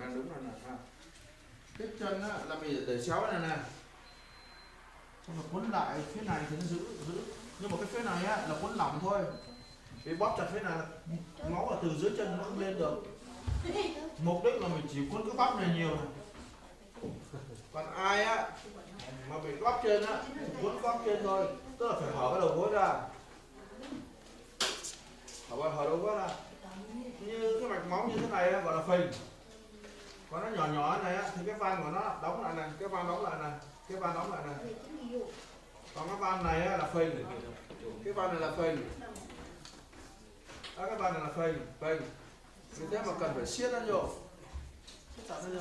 là đúng rồi nè. Cái chân á, là mình để xéo này nè, xong rồi quấn lại phía này thì nó giữ, nhưng mà cái phía này á, là quấn lỏng thôi. Vì bóp chặt phía này là máu ở từ dưới chân nó không lên được. Mục đích là mình chỉ quấn cái bắp này nhiều này. Còn ai á mà bị bóp trên á, quấn bóp trên thôi, tức là phải hở cái đầu gối ra, hở đầu gối ra. Như cái mạch máu như thế này gọi là phình. Còn nó nhỏ nhỏ này á, thì cái van của nó đóng lại này, cái van đóng lại này, cái van đóng lại này. Còn cái van này á, là phình, cái van này là phình. Đó, cái van này là phình. Vì thế mà cần phải siết nó vô, siết chặt nó vô.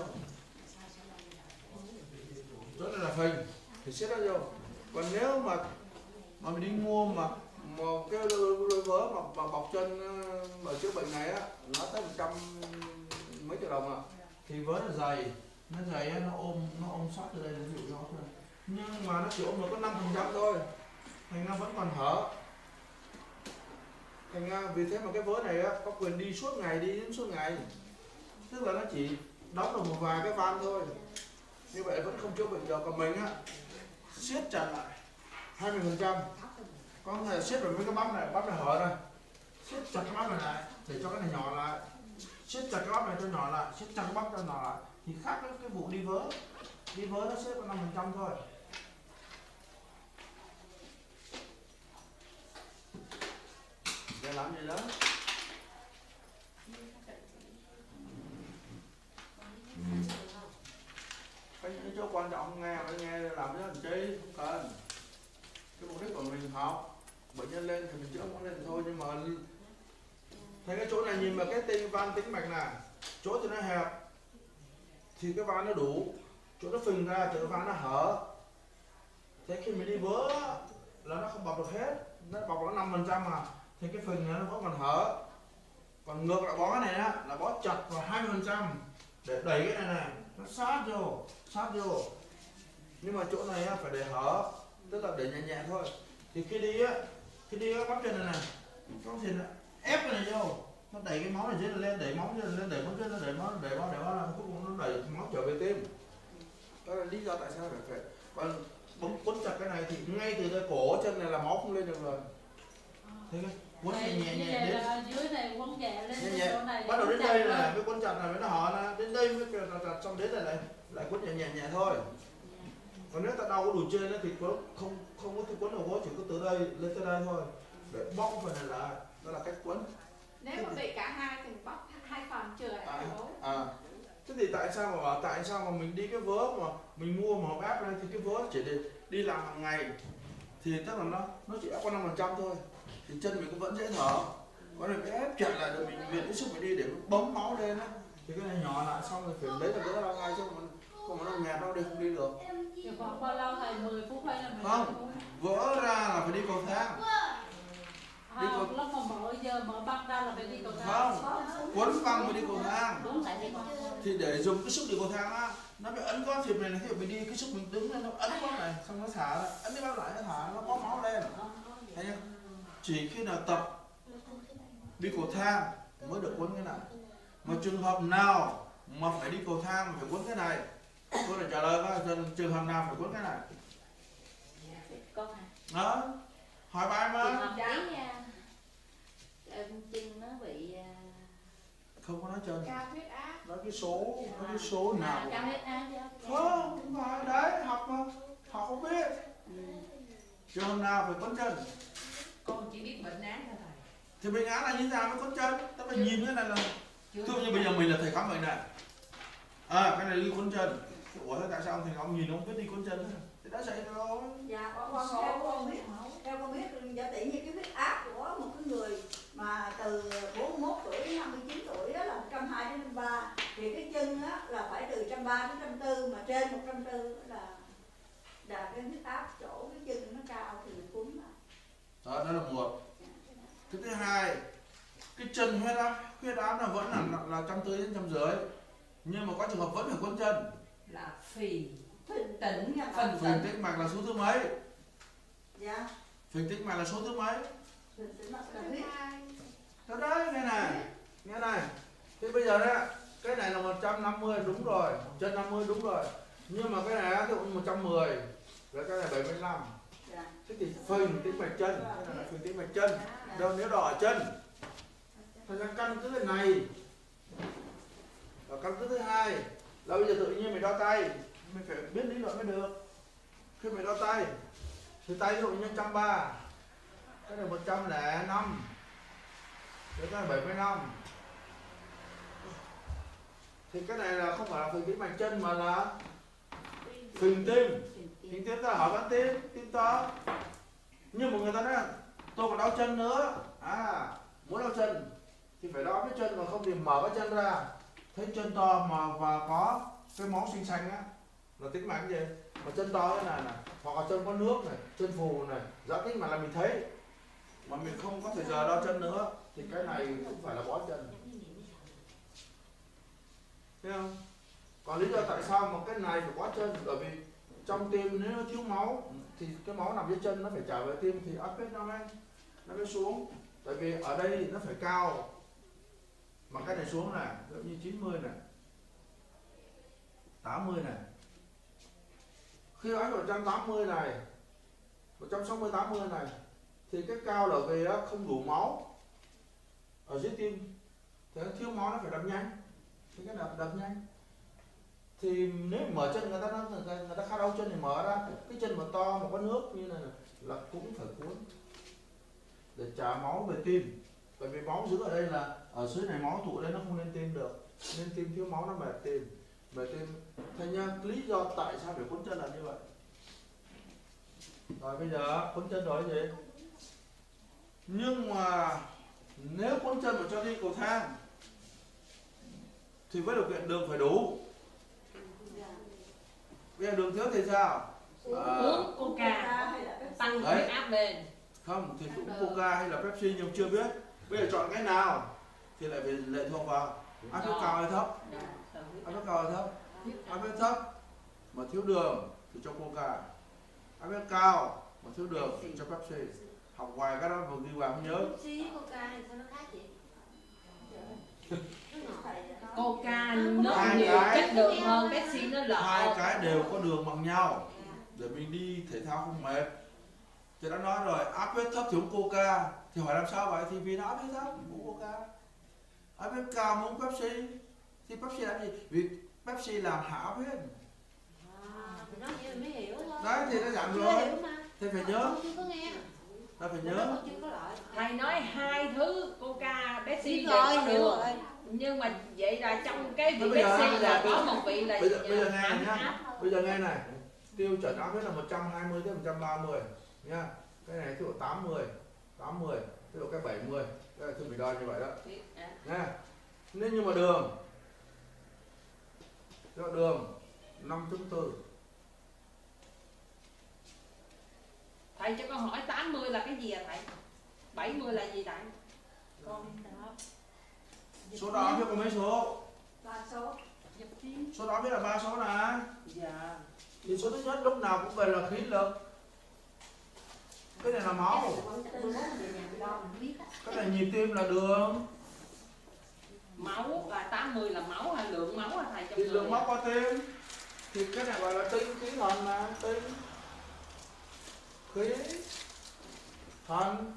Chỗ này là phình thì siết nó vô. Còn nếu mà mình đi mua mà cái đôi vớ mà bọc chân ở chữa bệnh này á, nó tới 100 mấy triệu đồng à, thì vớ là dày, nó dày nó ôm sát từ đây nó dịu nó thôi, nhưng mà nó chỉ ôm được có 5% thôi, thành ra vẫn còn hở. Thành ra vì thế mà cái vớ này á, có quyền đi suốt ngày, đi đến suốt ngày, tức là nó chỉ đóng được một vài cái van thôi, như vậy vẫn không chữa bệnh được. Còn mình á, siết chặt lại 20%, có thể siết vào mấy cái bắp này hở này, siết chặt cái bắp này lại để cho cái này nhỏ lại, siết chặt cái bắp này cho nhỏ lại, siết chặt cái bắp cho nhỏ lại, thì khác với cái vụ đi vớ nó siết có 5% thôi. Để làm gì đó. Cái chỗ quan trọng nghe làm cái làm chi không cần. Cái mục đích của mình học bệnh nhân lên thì mình chữa không lên thôi, nhưng mà thấy cái chỗ này nhìn vào cái van tĩnh mạch này, chỗ thì nó hẹp thì cái van nó đủ, chỗ nó phình ra chỗ van nó hở. Thế khi mình đi vớ là nó không bọc được hết, nó bọc có 5% mà, thì cái phình này nó vẫn còn hở. Còn ngược lại bó cái này á, là bó chặt vào 20% để đẩy cái này nó sát vô. Nhưng mà chỗ này á, phải để hở, tức là để nhẹ nhẹ thôi. Thì khi đi á bắp chân này có thể là ép cái này vô, nó đẩy cái máu này dưới lên, đẩy máu dưới lên, đẩy máu dưới, nó đẩy máu cuối cùng nó đẩy máu trở về tim. Đó là lý do tại sao phải còn bấm quấn chặt cái này thì ngay từ cái cổ chân này là máu không lên được rồi. Thấy không? Quấn nhẹ đến dưới này quấn nhẹ lên nhẹ. Bắt đầu đến đây là cái quấn chặt này mới nó hở ra, đến đây mới chặt, xong đến đây lại quấn nhẹ thôi. Còn nếu ta đau có đùi trên thì không có cái quấn đầu gối, chỉ có từ đây lên tới đây thôi để bóc phần này lại, đó là cách quấn. Nếu mà bị cả hai thì bóc hai phần chừa lại cả gối. Thế thì tại sao mà mình đi cái vớ mà mình mua mà áp đây, thì cái vớ chỉ để đi làm hàng ngày thì tức là nó chỉ áp có 5% thôi, thì chân mình cũng vẫn dễ thở. Có này cái ép chặt lại để mình viện cái sức mình đi để bấm máu lên á, thì cái này nhỏ lại xong rồi phải lấy là vỡ ra ngay, chứ không nó nghẹt đâu, đi không đi được. Khoảng bao lâu thầy, 10 phút hay là 15 phút? Không, vỡ ra là phải đi cầu thang. Lúc mà mở băng ra là phải đi cầu thang. Không, quấn băng mới đi cầu thang. Thì để dùng cái sức đi cầu thang á, nó bị ấn có thịt này, thì mình đi cái sức mình đứng lên nó ấn có này, xong nó thả ra, ấn cái bắp lại nó thả, nó có máu lên. Thấy chưa? Chỉ khi nào tập đi cầu thang mới được quấn cái này. Mà trường hợp nào mà phải đi cầu thang mà phải quấn cái này, tôi lại trả lời coi, trường hợp nào phải quấn cái này. Đó, hỏi bài mà. Chân nó bị Không có nói chân. Cao huyết áp. Nói cái số nào. cao huyết áp. Không phải đấy, học mà, học không biết. Trường hợp nào phải quấn chân. Con chỉ biết bệnh án thôi thầy. Thì bệnh án là như thế nào mới quấn chân? Ta phải nhìn cái này là, thường như bây giờ mình là thầy khám bệnh này. Cái này đi quấn chân. Ủa tại sao ông nhìn ông biết đi quấn chân? Thì đã dạy rồi. Dạ, theo con biết giả tỷ như cái huyết áp của một cái người mà từ 41 tuổi đến 59 tuổi đó là 120 đến 130, thì cái chân á là phải từ 130 đến 140, mà trên 140 là cái huyết áp chỗ cái chân nó cao thì mình quấn lại. Đó là một. Cái thứ hai, cái chân huyết áp là vẫn là 140 đến 150, nhưng mà có trường hợp vẫn phải quấn chân. Là phì Tỉnh nha. Phình tĩnh mạch là số thứ mấy? Dạ. Phình tĩnh mạch là số thứ mấy? Phình tĩnh mạch là huyết. Đó đấy, nghe này. Thế bây giờ đấy, Cái này là 150 đúng rồi, chân 50 đúng rồi. Nhưng mà cái này ví dụ 110, rồi cái này 75. Dạ. Thế thì phình tĩnh mạch chân, cái này là phình tĩnh mạch chân. Đâu nếu đỏ ở chân. Thời gian căn cứ cái này. Và căn cứ thứ hai là bây giờ tự nhiên mình đo tay, mình phải biết lý luận mới được. Khi mình đo tay thì tay ví dụ như 130, cái này 105, cái này 75. Thì cái này là không phải là phình tĩnh mạch chân mà là phình tim. Phình tim ta hỏi bắn tim to. Nhưng mà người ta nói là tôi còn đau chân nữa. Muốn đau chân thì phải đo cái chân, mà không thì mở cái chân ra thấy chân to và có cái máu xanh xanh á là tĩnh mạch gì. Mà chân to thế này này, hoặc là chân có nước này, chân phù này, giãn tĩnh mạch là mình thấy, mà mình không có thời giờ đo chân nữa thì cái này cũng phải là bó chân. Thấy không? Còn lý do tại sao mà cái này phải bó chân, bởi vì trong tim nếu nó thiếu máu thì cái máu nằm dưới chân nó phải trở về tim thì áp huyết nó mới xuống. Tại vì ở đây nó phải cao, mà cái này xuống này, ví dụ như 90 này, 80 này. Khi nói 180 này, 160 80 này thì cái cao là vì đó không đủ máu ở dưới tim, thì nó thiếu máu nó phải đập nhanh, thì cái đập nhanh. Thì nếu mở chân người ta khá đau chân thì mở ra cái chân mà to mà có nước như này là cũng phải cuốn để trả máu về tim. Bởi vì máu giữ ở đây là ở dưới này máu tụ đây nó không lên tim được, nên tim thiếu máu nó mệt tim. Thành ra lý do tại sao phải cuốn chân là như vậy. Rồi bây giờ cuốn chân rồi gì? Nhưng mà nếu cuốn chân mà cho đi cầu thang thì với điều kiện đường phải đủ. Bây giờ đường thiếu thì sao? Uống Coca tăng huyết áp lên. Không thì cũng Coca hay là Pepsi nhưng chưa biết. Bây giờ chọn cái nào thì lại phải lệ thuộc vào áp huyết cao hay thấp. Áp huyết cao hay thấp? Áp huyết thấp mà thiếu đường thì cho Coca. Áp huyết cao mà thiếu đường thì cho Pepsi. Học hoài cái đó vừa ghi vào không nhớ. Pepsi, Coca thì sao nó khác vậy? Coca nó nhiều chất đường hơn, Pepsi nó lợ. Hai cái đều có đường bằng nhau để mình đi thể thao không mệt. Thì đã nói rồi, áp huyết thấp thì uống Coca. Thì hỏi làm sao vậy? Thì vì nó áp huyết thấp uống Coca. Áp huyết cao mà uống Pepsi. Thì Pepsi làm gì? Vì Pepsi làm hạ áp huyết. Thì nói vậy mình mới hiểu thôi. Đấy thì nó giảm rồi. Thì phải nhớ. Chưa có nghe. Ta phải nhớ. Thầy nói hai thứ Coca, Pepsi đều rồi, có hiểu đường. rồi. Nhưng mà vậy là trong cái vị Bây giờ- Pepsi là có một vị là Bây giờ nghe này áp nhá. áp. Bây giờ nghe này. Tiêu chuẩn áp huyết là 120 tới 130 nha. Cái này ví dụ 80, ví dụ cái 70. Cái này thì mình đo như vậy đó. Nha. Nếu như mà đường 5.4. Thầy cho con hỏi 80 là cái gì à thầy? 70 là gì thầy? Con Số đó biết có mấy số? 3 số. Số đó biết là 3 số này. dạ. Thì số thứ nhất lúc nào cũng về là khí lực. Cái này là máu. Cái này nhịp tim là đường. Máu là 80 là máu hay lượng máu hả thầy trong Thì người? lượng máu qua tim. Thì cái này gọi là tinh khí thần mà. Tinh khí thần.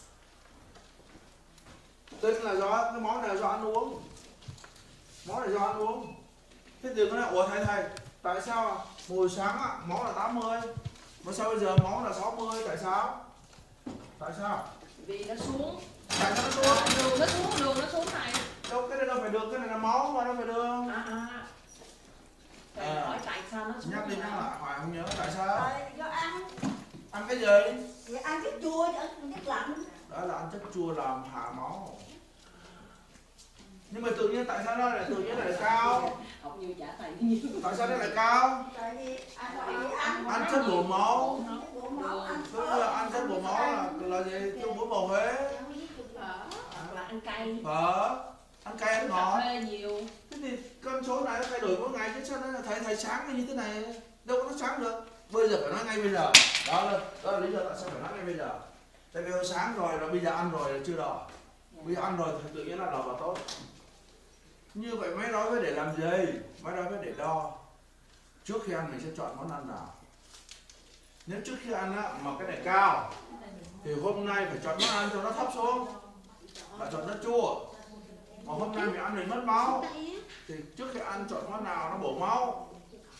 Tinh là do cái máu này là do ăn uống. Máu này do ăn uống. Thế thì cái này ủa thầy tại sao hồi sáng á, máu là 80 mà sao bây giờ máu là 60? Tại sao? Tại sao? Vì nó xuống. Tại sao nó xuống? Đường nó xuống này. Đâu cái này đâu phải đường, cái này là máu mà đâu phải đường. Thầy hỏi tại sao nó xuống? Nhắc đi nhắc lại hoài không nhớ tại sao? Rồi, do ăn. Ăn cái gì? Vậy ăn cái chua chứ, ăn cái lạnh. Đó là ăn chất chua làm hạ máu. Nhưng mà tự nhiên tại sao nó lại tự nhiên lại cao? Học nhiều giả thầy nhiều. Tại sao nó lại cao? Tại vì ăn Ăn chất bổ máu. bổ máu, ăn Tức là ăn chất bổ máu là gì? Tiêu bổ bổ Huế. Hoặc là ăn cay. Phở. Ăn cay ăn ngọt. Cà phê nhiều. Thế thì con số này nó thay đổi mỗi ngày chứ sao nó thầy sáng như thế này đâu có nó sáng được. Bây giờ phải nói ngay bây giờ. Đó là lý do tại sao phải nói ngay bây giờ. Tại vì hồi sáng rồi bây giờ ăn rồi là chưa đỏ. Bây giờ ăn rồi thì tự nhiên là đỏ và tốt. Như vậy máy nói với để làm gì? Máy nói với để đo. Trước khi ăn mình sẽ chọn món ăn nào. Nếu trước khi ăn á, mà cái này cao thì hôm nay phải chọn món ăn cho nó thấp xuống, là chọn rất chua. Mà hôm nay mình ăn mình mất máu thì trước khi ăn chọn món nào nó bổ máu.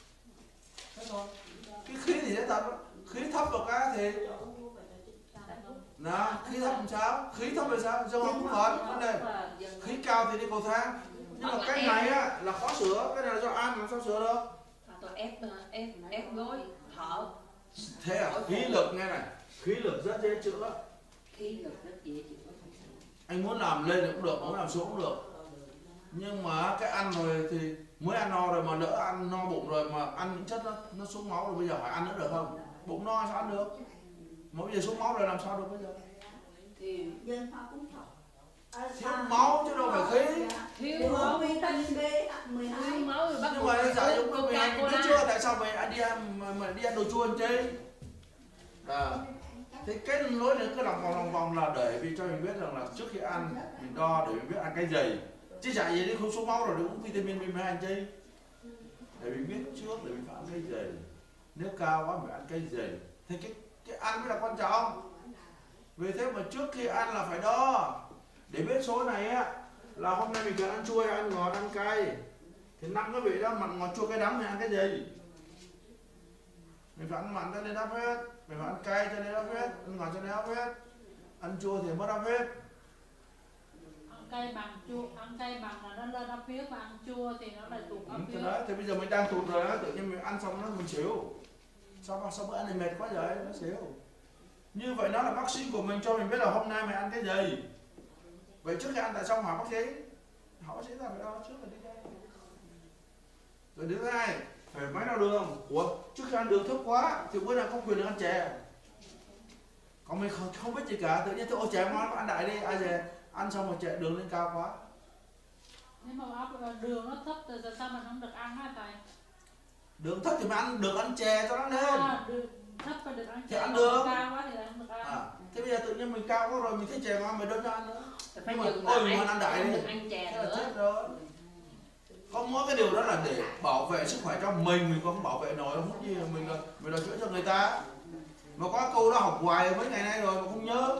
Cái khí thì dễ tập, khí thấp vào cái thì khí thấp làm sao? Khí thấp là sao? Do không phật vấn đề. Khí cao thì đi cầu thang. Nhưng mà cái này á là khó sửa, cái này là do ăn làm sao sửa được? Tôi ép gối thở. Thế à? Khí lực nghe này, khí lực rất dễ chữa. Khí lực rất dễ chữa. Anh muốn làm lên thì cũng được, muốn làm xuống cũng được. Nhưng mà cái ăn rồi thì mới ăn no rồi mà lỡ ăn no bụng rồi mà ăn những chất nó xuống máu rồi bây giờ phải ăn nữa được không? Bụng no sao ăn được? Mà bây giờ xuống máu rồi làm sao được bây giờ? Thì dân họ cũng thọ. Thiếu máu chứ đâu phải khí. thiếu máu, vitamin B12. thiếu máu rồi bắt Nhưng buộc mà dạ giống uống mình ăn biết Coca-Cola. chưa tại sao mày đi ăn đồ chua làm chi? Thế cái lối này cứ lòng vòng là để vì cho mình biết rằng là trước khi ăn mình đo để mình biết ăn cái gì. Chứ chả gì đi không xuống máu rồi để uống vitamin B12 làm chi? Để mình biết trước để mình phải ăn cái gì. Nếu cao quá mình ăn cái gì. Thì cái ăn mới là quan trọng. Vì thế mà trước khi ăn là phải đo. Để biết số này á là hôm nay mình cần ăn chua hay ăn ngọt, ăn cay. Thì 5 cái vị đó mặn ngọt chua cay đắng mình ăn cái gì? Mình phải ăn mặn cho nên áp hết, mình phải ăn cay cho nên áp hết, ăn ngọt cho nên áp hết. Ăn chua thì mất áp hết. Ăn cay bằng chua, ăn cay bằng là nó lên áp huyết, mà ăn chua thì nó lại tụt áp Thế huyết. đấy, thì bây giờ mình đang tụt rồi đó, tự nhiên mình ăn xong nó mình xỉu. Sao bữa ăn này mệt quá vậy, nó xỉu. Như vậy nó là bác sĩ của mình cho mình biết là hôm nay mình ăn cái gì. Vậy trước khi ăn tại sao hỏi bác sĩ? Hỏi bác sĩ là phải đo trước rồi đi đây. Rồi thứ hai, phải máy đo đường. Ủa, trước khi ăn đường thấp quá thì bữa nào không quyền được ăn chè. Còn mình không biết gì cả, tự nhiên tôi chè ngon ăn đại đi, ai về ăn xong rồi chè đường lên cao quá. Nếu mà áp đường nó thấp thì sao mình không được ăn hả thầy? Đường thấp thì mình ăn được ăn chè cho nó lên. Đường thấp phải được ăn Thì chè, ăn được. cao quá thì lại không được ăn. Thế bây giờ tự nhiên mình cao quá rồi mình thấy chè ngon mình đâu cho ăn nữa. Phải Nhưng mà dừng ôi lại, mình ăn đại đi. đừng ăn chè Thế là nữa. chết rồi. Không mỗi cái điều đó là để bảo vệ sức khỏe cho mình còn không bảo vệ nổi, không gì mình là chữa cho người ta. Mà có câu đó học hoài mấy ngày nay rồi mà không nhớ.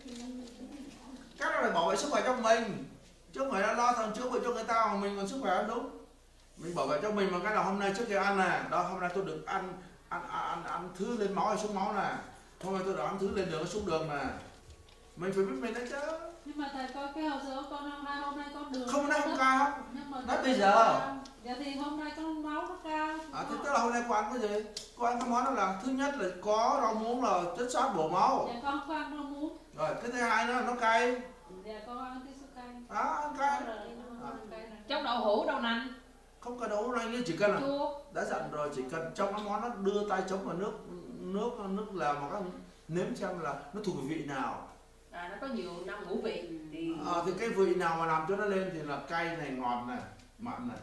Cái đó là bảo vệ sức khỏe cho mình, chứ không phải là lo thằng chữa bệnh cho người ta mà mình còn sức khỏe đúng. Mình bảo vệ cho mình bằng cái là hôm nay trước khi ăn nè, đó hôm nay tôi được ăn thứ lên máu hay xuống máu nè, hôm nay tôi được ăn thứ lên đường hay xuống đường nè. Mình phải biết mình đấy chứ. Nhưng mà thầy coi cái hồ sơ con hôm nay có đường Không nay không cao. Nhưng mà Nói bây giờ. Dạ thì hôm nay có máu nó cao. Thế tức là hôm nay cô ăn cái gì? Cô ăn cái món đó là thứ nhất là có rau muống là chất xát bổ máu. Dạ con có ăn rau muống. Rồi cái thứ hai nữa nó cay. Dạ con ăn tí sữa cay. Ăn cay. Chốc đậu hũ đậu nành. Không cần đậu nành như chỉ cần là Chua. đã dặn rồi, chỉ cần trong cái món nó đưa tay chống vào nước làm mà các nếm xem là nó thuộc về vị nào. Nó có nhiều năm ngũ vị thì Thì cái vị nào mà làm cho nó lên thì là cay này, ngọt này, mặn này.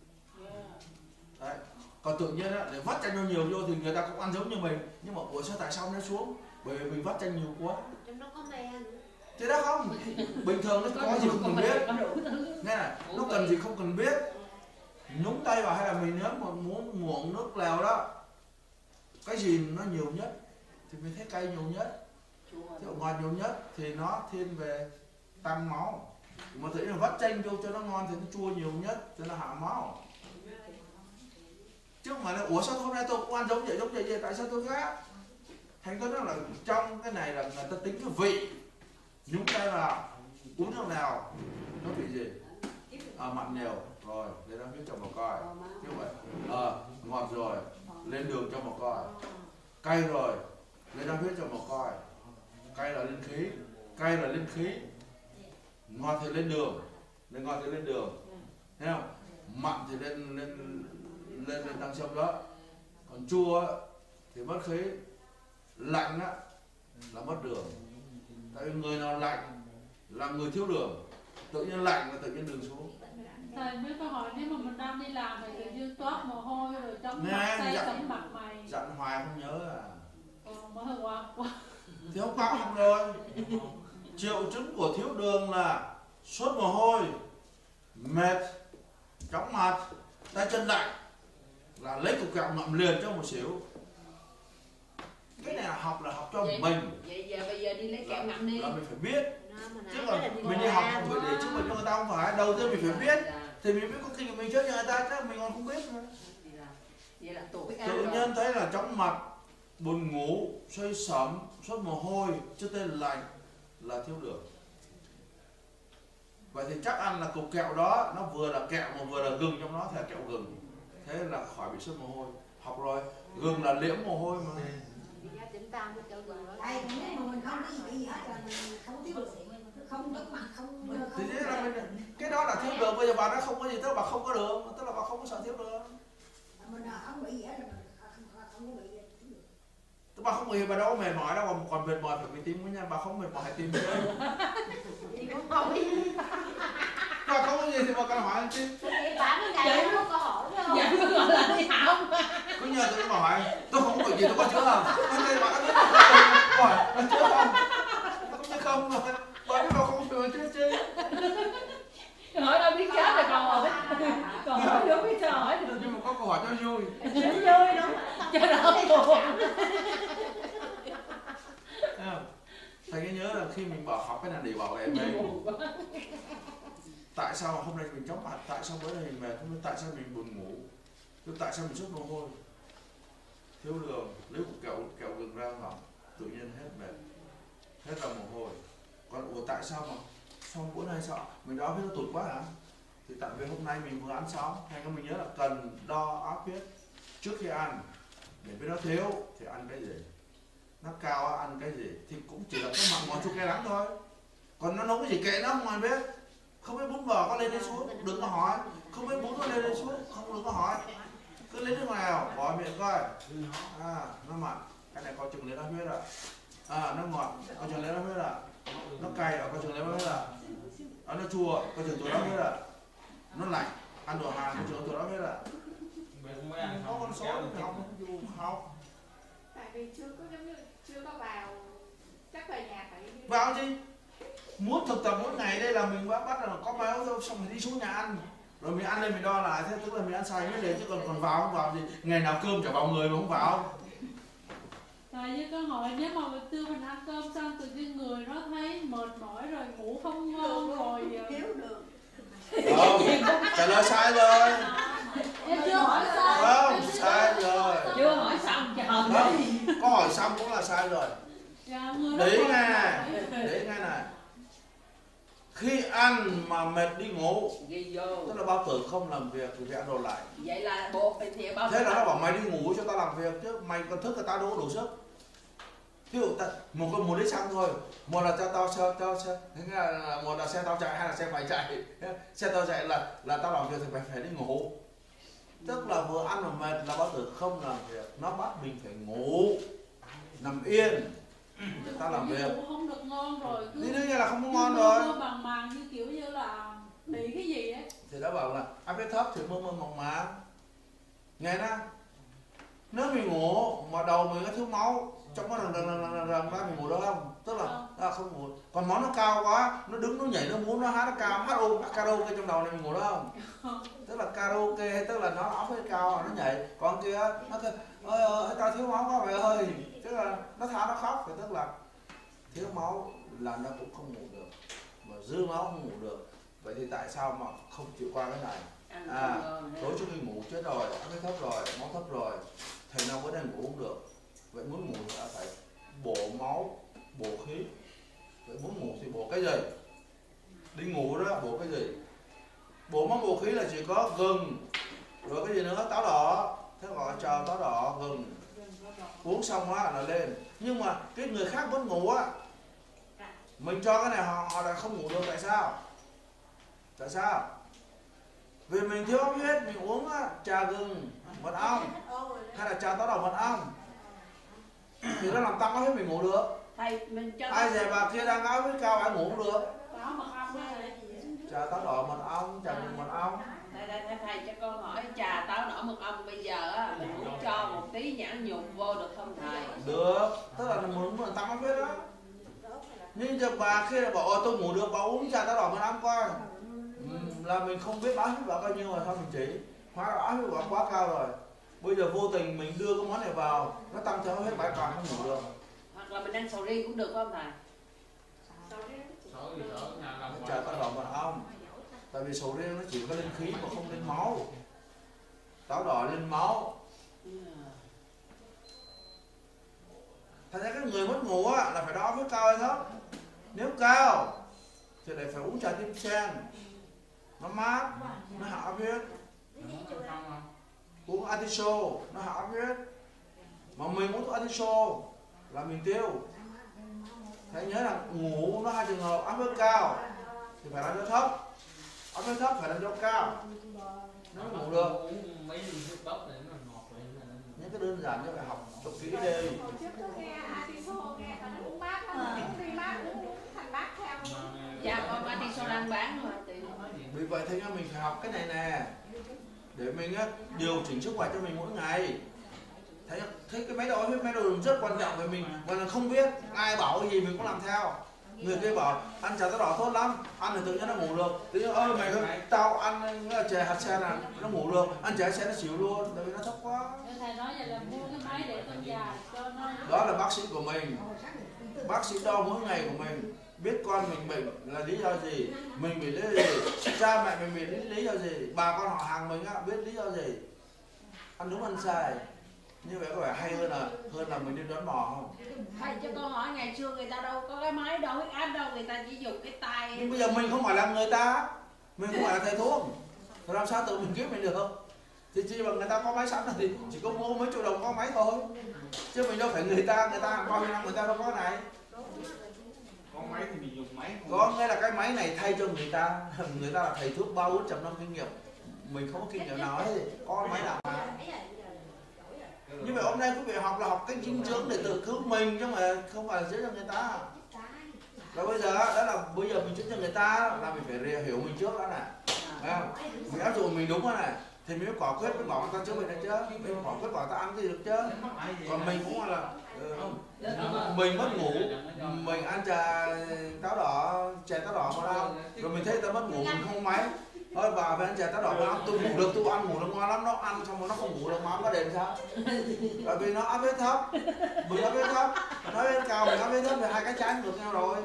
Đấy. Còn tự nhiên á, để vắt chanh nó nhiều vô thì người ta cũng ăn giống như mình, nhưng mà ủa sao tại sao nó xuống? Bởi vì mình vắt chanh nhiều quá. Trong đó có me nữa. Thế đó không? Bình thường nó có gì không cần biết. có đủ thứ. Nghe này, nó cần gì không cần biết. Nhúng tay vào hay là mình nếu mà muốn muỗng nước lèo đó, cái gì nó nhiều nhất thì mình thấy cay nhiều nhất. Thì ngọt nhiều nhất thì nó thiên về tăng máu. Mà tự nhiên vắt chanh vô cho nó ngon thì nó chua nhiều nhất cho nó hạ máu. Chứ không phải là ủa sao hôm nay tôi cũng ăn giống vậy tại sao tôi khác? Thành có đó là trong cái này là người ta tính cái vị. Nhúng tay vào, uống nước nào nó vị gì? Mặn nhiều rồi, để nó viết cho một coi. Như vậy, ngọt rồi, lên đường cho một coi. Cay rồi, lên nó viết cho một coi. Cay là lên khí, cay là lên khí. Ngọt thì lên đường, ngọt thì lên đường. Thấy không? Mặn thì lên tăng sâm đó. Còn chua thì mất khí. Lạnh á là mất đường. Tại vì người nào lạnh là người thiếu đường, tự nhiên lạnh là tự nhiên đường xuống. Thầy biết câu hỏi nếu mà mình đang đi làm thì tự nhiên toát mồ hôi rồi chống mặt say chống mặt mày. Dặn hoài không nhớ à? Mới hôm qua. Thì hôm qua học rồi. Triệu chứng của thiếu đường là sốt mồ hôi, mệt, chóng mặt, tay chân lạnh là lấy cục kẹo ngậm liền cho một xíu. Cái này là học cho vậy, mình. Vậy giờ bây giờ đi lấy kẹo ngậm đi. Là mình phải biết. Chứ còn mình đi học không phải để chứng minh cho người ta, không phải. Đầu tiên mình phải biết. Thì mình biết có kinh nghiệm mình trước cho người ta, chứ mình còn không biết nữa. Vậy là tuổi cao Tự rồi. nhiên thấy là chóng mặt, buồn ngủ, say sẩm, sốt mồ hôi, chưa tên lạnh là thiếu đường. Vậy thì chắc ăn là cục kẹo đó nó vừa là kẹo mà vừa là gừng trong đó thì là kẹo gừng. Thế là khỏi bị sốt mồ hôi. Học rồi, gừng là liễm mồ hôi mà. Đây cũng nếu mà mình không có gì hết là mình không thiếu được, không nước mặt, không Thì thế là cái đó là thiếu đường. Bây giờ bà nói không có gì, tức là bà không có đường, tức là bà không có sợ thiếu đường. mình không bị gì hết là mình không có bị. Bà không bị, bà đâu có mệt mỏi đâu, còn mệt mỏi phải bị tim nha, bà không mệt mỏi tim chứ. Bà không có gì thì bà cần hỏi anh tim. Bà mới ngày không có hỏi đâu. Dạ cứ gọi là đi học. Cứ nhờ tôi bà hỏi, tôi không có bị gì, tôi có chữa không? Tôi bà nói hỏi, nó chữa không? Tôi không chữa không rồi, bà biết bà không chữa chứ chứ. Hỏi đâu biết chết rồi còn hỏi. Còn hỏi đâu biết sao hỏi được. Nhưng mà có câu hỏi cho vui. Vui đúng. Cho đỡ buồn. Thầy cứ nhớ là khi mình bảo học cái này để bảo vệ mình. Tại sao hôm nay mình chóng mặt, tại sao bữa nay mình mệt, tại sao mình buồn ngủ, tại sao mình sốt mồ hôi, thiếu đường, lấy cục kẹo gừng ra ngậm, tự nhiên hết mệt, hết là mồ hôi. Còn tại sao mà xong bữa nay sợ mình đo huyết nó tụt quá hả? Thì tại vì hôm nay mình vừa ăn xong, hay là mình nhớ là cần đo áp huyết trước khi ăn để biết nó thiếu thì ăn cái gì, nó cao ăn cái gì, thì cũng chỉ là cái mặn mò chua cay đắng thôi. Còn nó nấu cái gì kệ nó không ai biết. Không biết bún bò có lên đi xuống, đừng có hỏi. Không biết bún có lên đi xuống, không đừng có hỏi. Cứ lấy nước nào, bỏ miệng coi. Nó mặn, cái này có chừng lấy nó huyết ạ. Nó ngọt, có chừng lấy nó huyết ạ. Nó cay, có chừng lấy nó huyết ạ. Nó chua, có chừng tụi nó huyết ạ. Nó lạnh, ăn đồ Hàn, có chừng tụi nó huyết ạ. Có con số thì học. Tại vì chưa có vào, chắc về nhà phải vào gì? Muốn thực tập mỗi ngày đây là mình bắt là có máu thôi, xong mình đi xuống nhà ăn. Rồi mình ăn lên mình đo lại, thế tức là mình ăn sai cái đấy chứ còn vào không vào gì. Ngày nào cơm chả vào người mà không vào. Rồi như câu hỏi nếu mà buổi trưa mình ăn cơm xong tự nhiên người nó thấy mệt mỏi rồi ngủ không ngon rồi Thiếu đường. Không, trả lời sai rồi. Em chưa hỏi sao? Không, sai rồi. Chưa hỏi xong chờ Không, có hỏi xong cũng là sai rồi. Dạ, Để ngay này. Khi ăn mà mệt đi ngủ, ghi vô. tức là bao tử không làm việc thì ăn đồ lại. Vậy là bộ thì bao Thế là nó bảo mày đi ngủ cho tao làm việc chứ mày còn thức là tao đâu có đủ sức. Ví dụ một lít xăng thôi, một là cho tao một là xe tao chạy hay là xe mày chạy. Xe tao chạy là tao làm việc thì mày phải đi ngủ. Tức là vừa ăn mà mệt là bao tử không làm việc, nó bắt mình phải ngủ, nằm yên để tao làm việc. Ngủ không được ngon rồi. Đi đương nhiên là không có ngon rồi. Mơ bằng màng như kiểu như là bị cái gì ấy. Thì đã bảo là áp huyết thấp thì mơ màng màng. Nghe đó. Nếu mình ngủ mà đầu mình có thiếu máu, trong có rần ra mình ngủ đâu không? Tức là không ngủ. Còn máu nó cao quá, nó đứng nó nhảy nó múa nó hát nó cao, hát karaoke trong đầu này mình ngủ đâu không? Tức là karaoke tức là nó áp huyết cao nó nhảy, còn kia nó kêu ơi tao thiếu máu quá mày ơi, tức là nó thả nó khóc, thì tức là thiếu máu là nó cũng không ngủ được, mà dư máu không ngủ được. Vậy thì tại sao mà không chịu qua cái này? Tối trước khi ngủ chết rồi, áp huyết thấp rồi, máu thấp rồi, thầy nào bữa nay ngủ không được. Vậy muốn ngủ thì phải bổ máu, bổ khí. Vậy muốn ngủ thì bổ cái gì? Đi ngủ đó, bổ cái gì? Bổ máu bổ khí là chỉ có gừng, rồi cái gì nữa, táo đỏ. Thế gọi là chờ táo đỏ, gừng. Uống xong á là lên. Nhưng mà cái người khác vẫn ngủ á, mình cho cái này họ là không ngủ được. Tại sao? Tại sao? Vì mình thiếu huyết, mình uống á, trà gừng, mật ong hay là trà táo đỏ mật ong thì nó làm tăng áp huyết mình ngủ được. Thầy mình cho ai dè bà kia đang áp huyết cao ai ngủ không được. Đó mật ong hay là gì? Trà táo đỏ mật ong, trà gừng mật ong. Thầy cho con hỏi trà táo đỏ mật ong bây giờ á mình muốn cho một tí nhãn nhục vô được không thầy? Được, tức là muốn tăng áp huyết đó. Nhưng giờ bà kia là bảo tôi ngủ được, bà uống trà táo đỏ mật ong coi. là mình không biết áp huyết vào bao nhiêu rồi sao mình chỉ hóa ra áp huyết vào quá cao rồi, bây giờ vô tình mình đưa cái món này vào nó tăng theo hết bài còn không ngủ được. Hoặc là mình ăn sầu riêng cũng được không thầy? Chả táo đỏ mật ong, tại vì sầu riêng nó chỉ có linh khí mà không lên máu, táo đỏ lên máu. Thành ra cái người mất ngủ á là phải đo áp huyết cao hay thấp. Nếu cao thì lại phải uống trà tim sen, nó mát, nó hạ áp huyết. Uống atiso nó hạ áp huyết. Mà mình uống thuốc atiso là mình tiêu. Hãy nhớ là ngủ nó hai trường hợp, áp huyết cao thì phải làm cho thấp, áp huyết thấp phải làm cho cao, nó ngủ được. Những cái đơn giản như phải học cực kỹ đi. Hồi trước tôi nghe atiso nghe nó uống mát lắm, uống đi mát uống thành mát theo. Dạ con atiso đang bán mà. Vì vậy thế mình phải học cái này nè để mình á, điều chỉnh sức khỏe cho mình mỗi ngày. Thấy cái máy đo huyết, máy đo đường rất quan trọng, vì mình là không biết, ai bảo cái gì mình cũng làm theo. Người kia bảo ăn trà táo đỏ tốt lắm, ăn thì tự nhiên nó ngủ được. Tự nhiên ơi mày ơi, tao ăn chè hạt sen là nó ngủ được, ăn chè hạt sen nó xỉu luôn, tại vì nó thấp quá. Thầy nói vậy là mua cái máy để con già cho nó. Đó là bác sĩ của mình, bác sĩ đo mỗi ngày của mình, biết con mình bệnh là lý do gì, mình bị lý do gì, cha mẹ mình bị lý do gì, bà con họ hàng mình á biết lý do gì, ăn đúng ăn sai. Như vậy có vẻ hay hơn là mình đi đoán mò không? Thầy cho con hỏi, ngày xưa người ta đâu có cái máy đo huyết áp đâu, người ta chỉ dùng cái tay. Nhưng bây giờ mình không phải là người ta, mình không phải là thầy thuốc, thì làm sao tự mình kiếm mình được không? Thì chỉ bằng người ta có máy sẵn thì chỉ có mua mấy triệu đồng có máy thôi, chứ mình đâu phải người ta bao nhiêu năm người ta đâu có cái này. Có máy thì mình dùng máy. Có nghĩa là cái máy này thay cho người ta là thầy thuốc 300-400 năm kinh nghiệm, mình không có kinh nghiệm nào hết, có máy làm mà. Như vậy hôm nay quý vị học là học cách dinh dưỡng để tự cứu mình, chứ mà không phải là chữa cho người ta. Và bây giờ đó là bây giờ mình chữa cho người ta là mình phải hiểu mình trước đó này, thấy không? Mình áp dụng mình đúng đó này thì mình mới quả quyết mình bảo người ta chữa bệnh được chứ, mình quả quyết bảo ta ăn gì được chứ. Còn mình cũng là mình mất ngủ, mình ăn trà táo đỏ, chè táo đỏ mà đâu, rồi mình thấy ta mất ngủ mình không máy. Thôi vào về ăn chè táo đỏ mà tôi ngủ được, tôi ăn ngủ được ngon lắm, nó ăn xong rồi nó không ngủ được mà ăn có đền sao? Bởi vì nó áp huyết thấp, mình áp huyết thấp, nó áp huyết cao, mình áp huyết thấp thì hai cái trái ngược nhau rồi.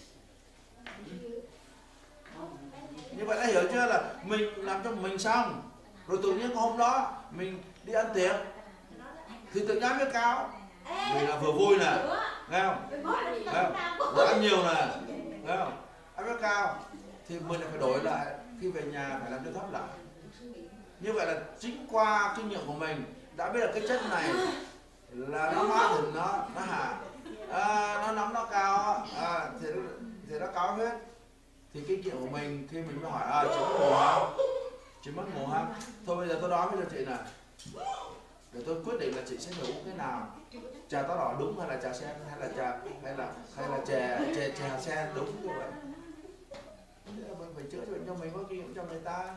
Như vậy đã hiểu chưa, là mình làm cho mình xong, rồi tự nhiên hôm đó mình đi ăn tiệc thì tự nhiên áp huyết cao, vì là vừa vui nè, nghe không? Nghe không? Rồi ăn nhiều nè, nghe không? Áp huyết cao thì mình lại phải đổi lại, khi về nhà phải làm cho thấp lại. Như vậy là chính qua kinh nghiệm của mình đã biết là cái chất này là nó mát thì nó hạ, nó nóng nó cao thì nó cao huyết. Thì kinh nghiệm của mình khi mình mới hỏi chị mất ngủ hả? Chị mất ngủ hả? Thôi bây giờ tôi nói với chị này, để tôi quyết định là chị sẽ uống cái nào, trà táo đỏ đúng hay là trà sen, hay là chè hạt sen đúng như vậy. Mình phải chữa bệnh cho mình, có kinh nghiệm cho người ta.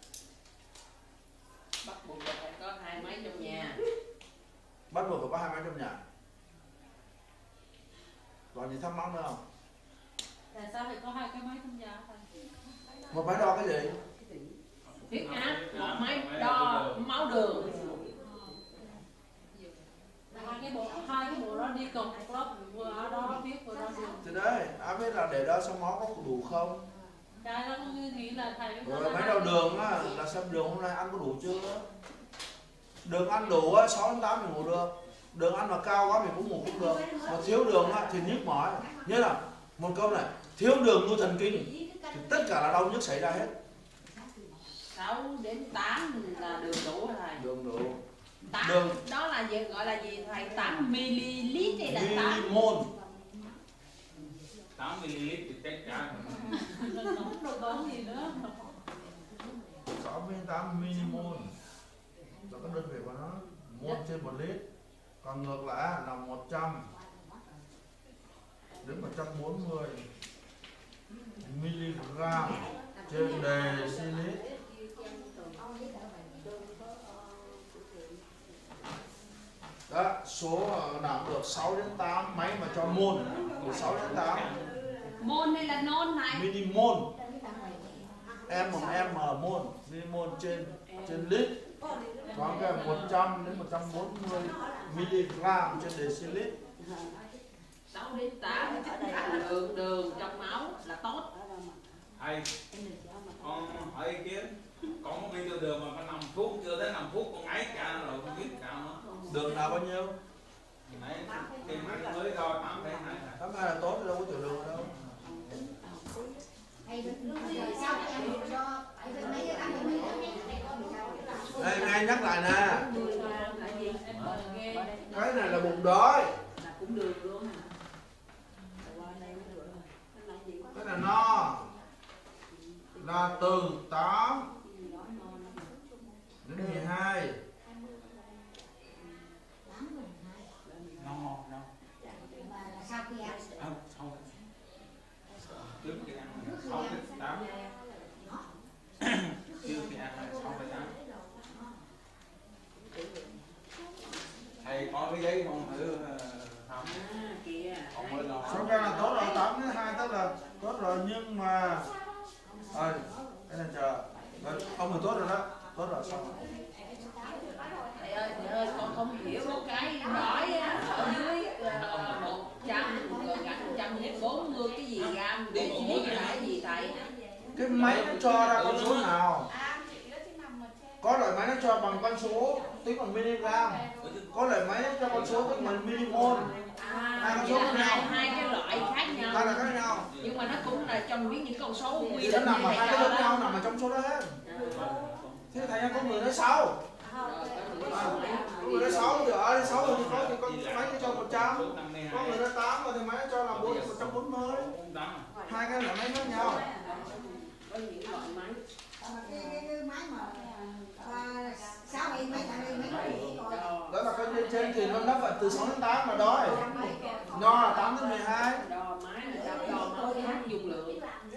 Bắt buộc là phải có 2 máy trong nhà. Bắt buộc phải có 2 máy trong nhà. Còn gì thắc mắc nữa không? Tại sao phải có 2 cái máy trong nhà thầy? Một máy đo cái gì? Huyết áp, một máy đo máu đường. Hai cái bộ đó đi cùng một lớp, vừa đo huyết vừa đo đường. Thì đấy, áp huyết là để đo xong máu có đủ không? Cái đó nghĩ là thầy Rồi máy đo đường á, là xem đường hôm nay ăn có đủ chưa? Đường ăn đủ á, 6 đến 8 mình ngủ được. Đường ăn mà cao quá mình cũng ngủ không được. Mà thiếu đường á thì nhức mỏi. Nhớ là một câu này, thiếu đường nuôi thần kinh thì tất cả là đau nhức xảy ra hết. 6 đến 8 là đường đủ hả thầy? Đường đủ. 8, Đường. đó là gì, gọi là gì thầy? 8 ml hay là 8 Milimol. 8 ml thì chắc chắn. nóng đâu có gì nữa. 68 milimol là cái đơn vị của nó, mol trên 1 lít. Còn ngược lại là 100 đến 140 mg trên decilit. Đó, số nào cũng được 6 đến 8 máy mà cho mol từ 6 đến 8. mol hay là non này? Milimol. mmol milimol trên lít. Còn cái 100 đến 140 mg trên decilit. 68 đường trong máu là tốt. Thầy, con hỏi ý kiến. Con có đi đường mà có 5 phút, chưa tới 5 phút con ấy cả rồi không biết cả nữa. Đường nào bao nhiêu? Đấy, thì anh mới đo 8,2. 8,2 là tốt, đâu có tiểu đường đâu. Đây, ngay nhắc lại nè. Cái này là bụng đói. Cũng đường luôn. Cái này no. Là từ 8 đến 12. No. Sau khi ăn Sau. Trước khi ăn là 6,8. Trước khi ăn là 6,8. Thầy có cái giấy không thử không? Không mới lo. 6 là tốt rồi, 8 đến 2 tức là tốt rồi, nhưng mà cái này chờ. Ông thì tốt rồi đó, tốt rồi xong. Thầy ơi, con không hiểu cái nói ở dưới 100 rồi gạch 140 cái gì gam decilit là cái gì thầy? Cái máy nó cho ra con số nào? Có loại máy nó cho bằng con số tính bằng mg, có loại máy nó cho con số tính bằng milimol. Hai con số khác nhau. Hai cái loại khác nhau. Hai là khác nhau. Nhưng mà nó cũng là trong những con số quy Thì định nó nằm ở như hai thầy cái cho giống nhau, đó. nằm ở trong số đó hết. Thế thành ra có người nói 6. Có người nói 6 thì ở đây 6 thì có máy nó cho 100. Có người nói 8 thì máy nó cho là 140. Hai cái loại máy khác nhau. Có những loại máy. Cái máy mà 6 mấy mấy Đó là cái lên trên thì nó phải từ 6 đến 8 mà đói. No là 8 đến 12. Đo máy là đo máu khác dung lượng.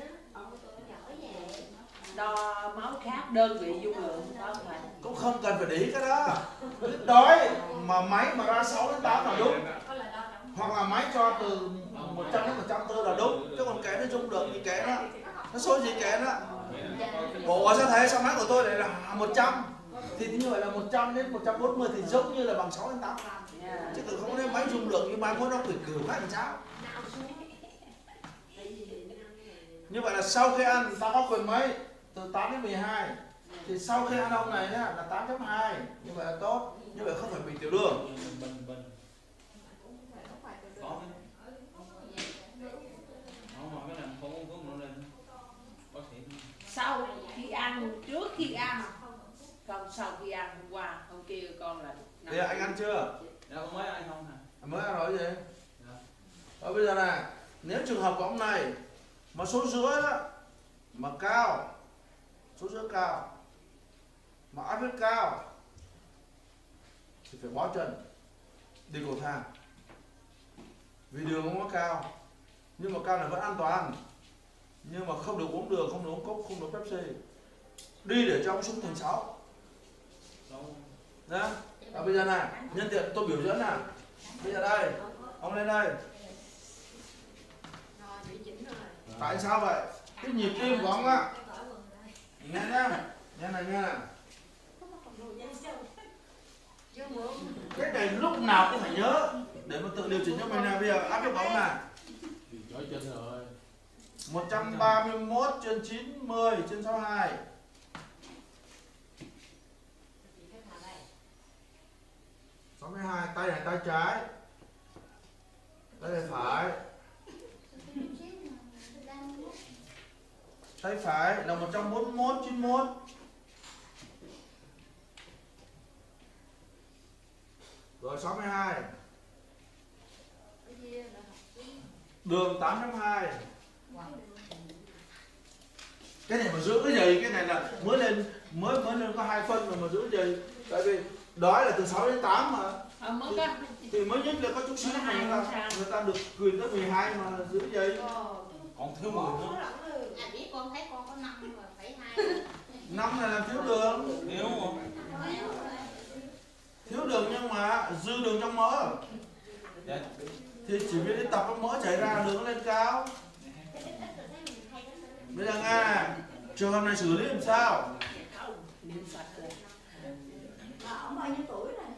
Đo máu khác đơn vị dung lượng đó phải. Cũng không cần phải để ý cái đó. Đói mà máy mà ra 6 đến 8 là đúng. Hoặc là máy cho từ 100 đến 140 là đúng. Chứ còn kẻ nó dung lượng thì kẻ đó, nó số gì kẻ đó. Ủa sao thế, sao máy của tôi lại là 100? Thì như vậy là 100 đến 140 thì giống như là bằng 6 đến 8. Chứ không có máy dung lượng như mai mốt nó quỷ cửu hay làm sao. Như vậy là sau khi ăn ta có quyền mấy? Từ 8 đến 12. Thì sau khi ăn ông này nhá, là 8.2. Như vậy là tốt. Như vậy không phải bị tiểu đường. Sau khi ăn, trước khi ăn, không sau khi ăn hôm qua, hôm kia con là. Thì anh ăn chưa? Đâu mới ăn không hả? Mới ăn rồi gì? Rồi bây giờ này, nếu trường hợp của ông này mà số dưới đó, mà cao, số dưới cao, mà áp huyết cao, thì phải bó chân, đi cầu thang. Vì đường không có cao, nhưng mà cao này vẫn an toàn. Nhưng mà không được uống đường, không được uống cốc, không được Pepsi. Đi để cho ông xuống thành 6. Đó. Và bây giờ này, nhân tiện tôi biểu diễn nào. Bây giờ đây, ông lên đây. Tại sao vậy? Cái nhịp tim của ông á, nghe nhá, nghe này nghe này. Cái này lúc nào cũng phải nhớ để mà tự điều chỉnh cho mình này. Bây giờ áp cho ông này. 131/90/62. Tay này tay trái, tay này phải. Tay phải là 141/91. Rồi 62. Đường 8.2. Cái này mà giữ cái gì? Cái này là mới lên có 2 phân rồi mà giữ cái gì? Tại vì đói là từ 6 đến 8 mà. Thì mới nhất là có chút xíu mà người ta được quyền tới 12 mà giữ gì? Còn thiếu 10 nữa. biết con thấy con có 5,2. 5 này là thiếu đường. Thiếu không? Thiếu đường nhưng mà dư đường trong mỡ. Dạ. Thì chỉ biết đi tập mỡ chảy ra đường lên cao. Bây giờ nghe Trường hợp này xử lý làm sao? Mà ông bao nhiêu tuổi này?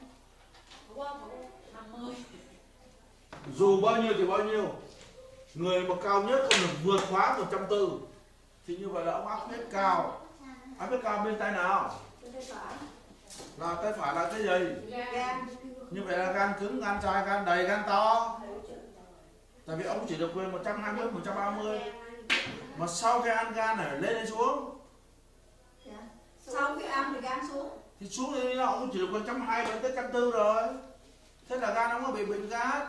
50. Dù bao nhiêu thì bao nhiêu, người mà cao nhất không được vượt quá 140 thì như vậy là ông áp huyết cao. Áp huyết cao bên tay nào? Là tay phải là cái gì? Gan. Như vậy là gan cứng, gan trai, gan đầy, gan to. Tại vì ông chỉ được quyền 120, 130. Mà sau khi ăn gan này lên xuống. Sau khi ăn thì gan xuống. Thì xuống thì ông chỉ được quyền 120 tới 140 rồi. Thế là gan ông có bị bệnh gát.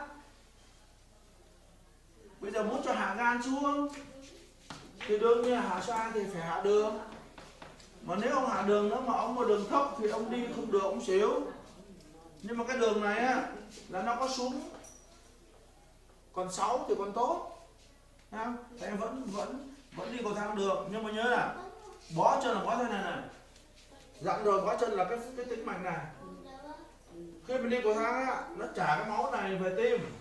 Bây giờ muốn cho hạ gan xuống thì đương nhiên hạ sang thì phải hạ đường. Mà nếu ông hạ đường nữa mà ông mà đường thấp thì ông đi không được, ông xỉu. Nhưng mà cái đường này á là nó có xuống còn 6 thì còn tốt. Thấy không? Thì em vẫn đi cầu thang được. Nhưng mà nhớ là bó chân là bó thế này này. Dặn rồi bó chân là cái tĩnh mạch này. Khi mình đi cầu thang á, nó trả cái máu này về tim.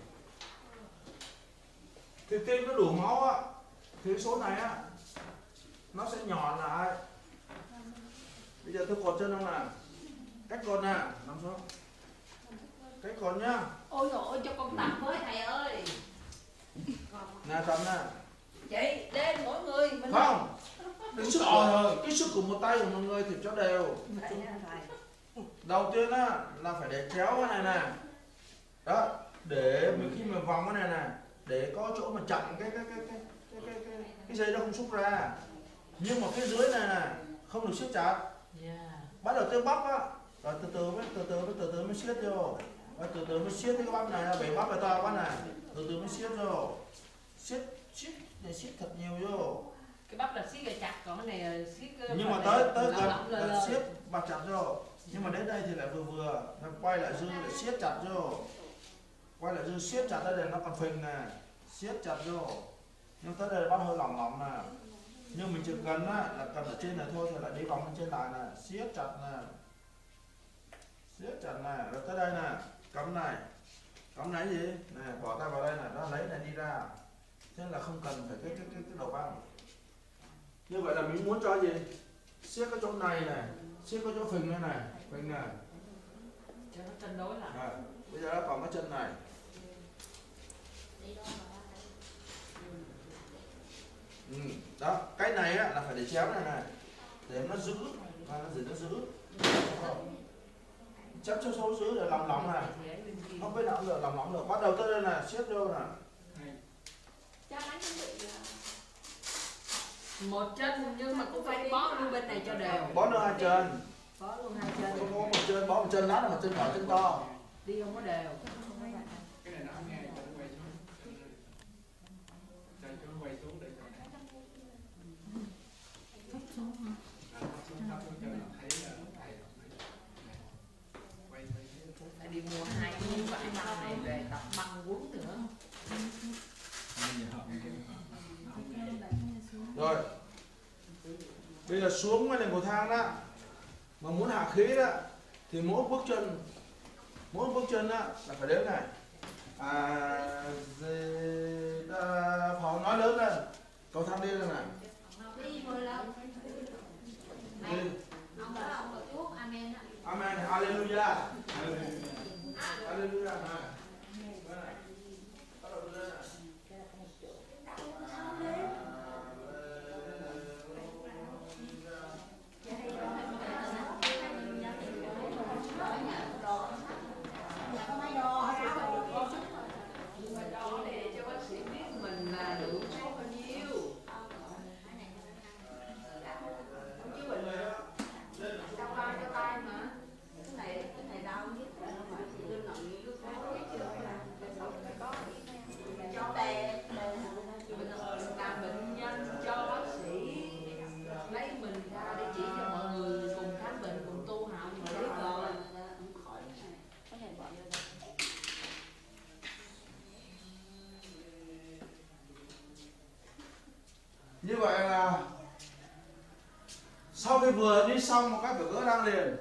Thì tim nó đủ máu á, thì số này á nó sẽ nhỏ lại. Bây giờ tôi cột chân không nào? Cách cột nè, nằm xuống. Cách cột nhá. Ôi dồi ôi, cho con tập với thầy ơi. Nè tập nè. Chị, đến mỗi người mình Không, cái sức thôi, cái sức của một tay của một người thì cho đều. Đầu tiên á là phải để chéo cái này nè. Đó, để mình khi mà vòng cái này nè, để có chỗ mà chặn cái dây nó không xúc ra. Nhưng mà phía dưới này nè không được siết chặt. Bắt đầu tới bắp á, rồi từ từ mới siết vô. Rồi từ từ mới siết cái bắp này, bể bắp này to quá này, từ từ mới siết vô. Siết để siết thật nhiều vô. cái bắp là siết chặt, còn cái này là siết. Nhưng mà tới gần là siết bạc chặt vô. Nhưng mà đến đây thì lại vừa, quay lại dư lại siết chặt vô. Quay lại dư siết chặt, đây này nó còn phình nè, siết chặt vô. Nhưng tới đây bắt hơi lỏng nè. Nhưng mình chỉ cần á là cần ở trên này thôi thì lại đi vòng lên trên lại nè, siết chặt nè. Siết chặt nè, rồi tới đây nè, cắm này. Cắm này gì? Nè, bỏ tay vào đây nè, nó lấy này đi ra. Thế là không cần phải cái đầu băng. Như vậy là mình muốn cho gì? Siết cái chỗ này này, siết cái chỗ phình này này, phình này. Cho nó cân đối lại. À, bây giờ nó còn cái chân này. Đó, cái này á là phải để chéo này này, để nó giữ, nó giữ. Chấp cho số giữ để lòng này. Không biết nào được lòng được. Bắt đầu tới đây này, siết vô nè. Một chân nhưng mà cũng phải bó luôn bên này cho đều. Bó luôn hai chân. Bó luôn hai chân. Không có một chân, bó một chân lát là một chân nhỏ chân to. Đi không có đều. Cái này nó không nghe cho nó quay xuống. Cho nó quay xuống để cho nó Thấp xuống hả? thấp xuống cho nó thấy là thầy quay Phải đi mua 2 miếng vải băng này về tập băng quấn nữa. Rồi. Bây giờ xuống cái này cầu thang đó, mà muốn hạ khí đó thì mỗi bước chân đó là phải đếm này. Phó nói lớn lên, cầu thang đi lên này. Đi 10 lần. Đi. Ông bảo ông là thuốc amen á. Amen, hallelujah. Hallelujah này. Bắt đầu đi lên này. Để cho bác sĩ biết mình là đủ số bao nhiêu. Chứ mình đau vai cho tay mà. Cái này đau nhất là nó phải lên nặng như lúc đó cho tè làm bệnh nhân cho bác sĩ lấy mình ra để chỉ cho mọi người cùng khám bệnh cùng tu học mà biết rồi. Như vậy là sau khi vừa đi xong một cái phải gỡ răng liền.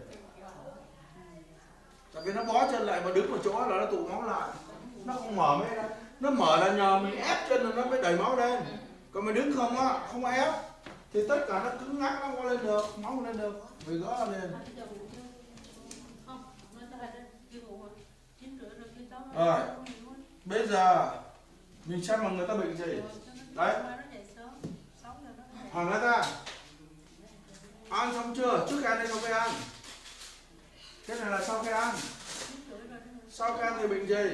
Tại vì nó bó chân lại mà đứng một chỗ là nó tụ máu lại. Nó không mở mới nó mở là nhờ mình ép chân là nó mới đẩy máu lên. Còn mình đứng không á, không ép thì tất cả nó cứng ngắc, nó không lên được, máu không lên được, vì gỡ lên. Rồi, bây giờ mình xem mà người ta bệnh gì. Đấy, hỏi người ta ăn xong chưa, trước khi ăn hay sau khi ăn? Cái này là sau khi ăn. Sau khi ăn thì bệnh gì?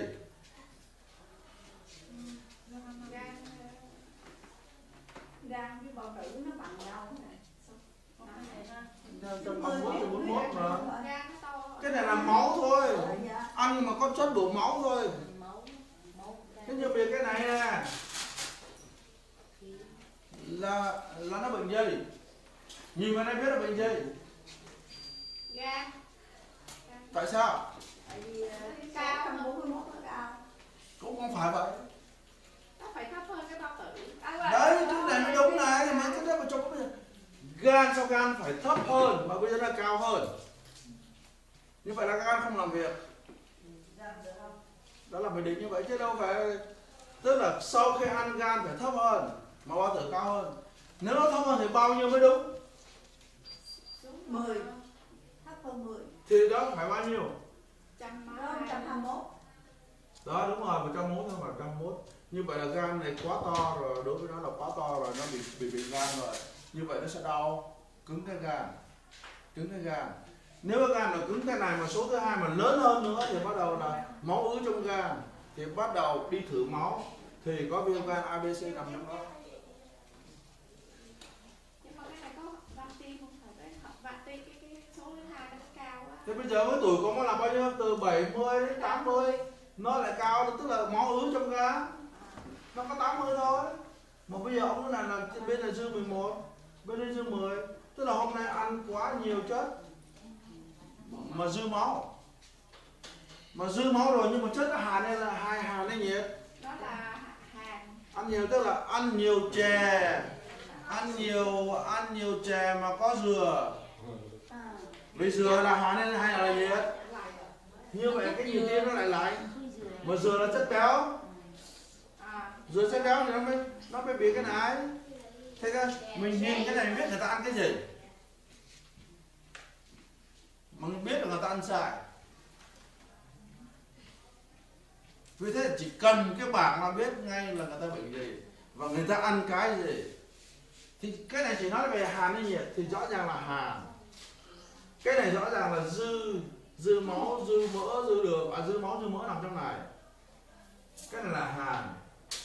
Gan với bao tử nó bằng nhau này. Trong 41 thì 41 mà. Gan nó to. Cái này là máu thôi. Ăn mà có chất đổ máu thôi. Thế nhưng vì cái này nè là nó bệnh gì? Nhìn vào đây biết là bệnh gì? Gan. Tại sao? Tại vì cao 141 nó cao. Cũng không phải vậy. Nó phải thấp hơn cái bao tử. Đấy, cái này mới đúng này, thì mấy cái đó mà cho bây giờ. Gan sau gan phải thấp hơn mà bây giờ là cao hơn. Như vậy là gan không làm việc. Đó là mình định như vậy chứ đâu phải. Tức là sau khi ăn gan phải thấp hơn mà bao tử cao hơn. Nếu nó thấp hơn thì bao nhiêu mới đúng? 10. Thấp hơn 10. Thì đó phải bao nhiêu? 121. Đó đúng rồi, 101 thôi, 101. Như vậy là gan này quá to rồi, đối với nó là quá to rồi, nó bị gan rồi. Như vậy nó sẽ đau, cứng cái gan. Cứng cái gan. Nếu cái gan là cứng cái này mà số thứ hai mà lớn hơn nữa thì bắt đầu là máu ứ trong gan. Thì bắt đầu đi thử máu thì có viêm gan ABC nằm trong đó. Nhưng mà cái này có van tim không phải đấy, van tim cái số thứ hai nó cao quá. Thế bây giờ với tuổi của nó là bao nhiêu? Từ 70 đến 80 nó lại cao, tức là máu ứ trong gan. Nó có 80 thôi. Mà bây giờ ông này là bên này dư 11, bên đây dư 10. Tức là hôm nay ăn quá nhiều chất mà dư máu. Mà dư máu rồi nhưng mà chất nó hàn này là hai hàn hay nhiệt. Nó là hàn. Ăn nhiều tức là ăn nhiều chè. Ăn nhiều chè mà có dừa. Vì dừa là hàn hay là nhiệt? Như vậy cái nhiệt tiên nó lại lạnh. Mà dừa là chất béo. Dừa chất béo thì nó mới bị cái này. Thế ra mình nhìn cái này biết người ta ăn cái gì. Mà mình biết là người ta ăn sai. Vì thế chỉ cần cái bảng là biết ngay là người ta bệnh gì và người ta ăn cái gì. Thì cái này chỉ nói về hàn hay nhiệt thì rõ ràng là hàn. Cái này rõ ràng là dư máu, dư mỡ, dư đường, dư máu, dư mỡ nằm trong này. Cái này là hàn.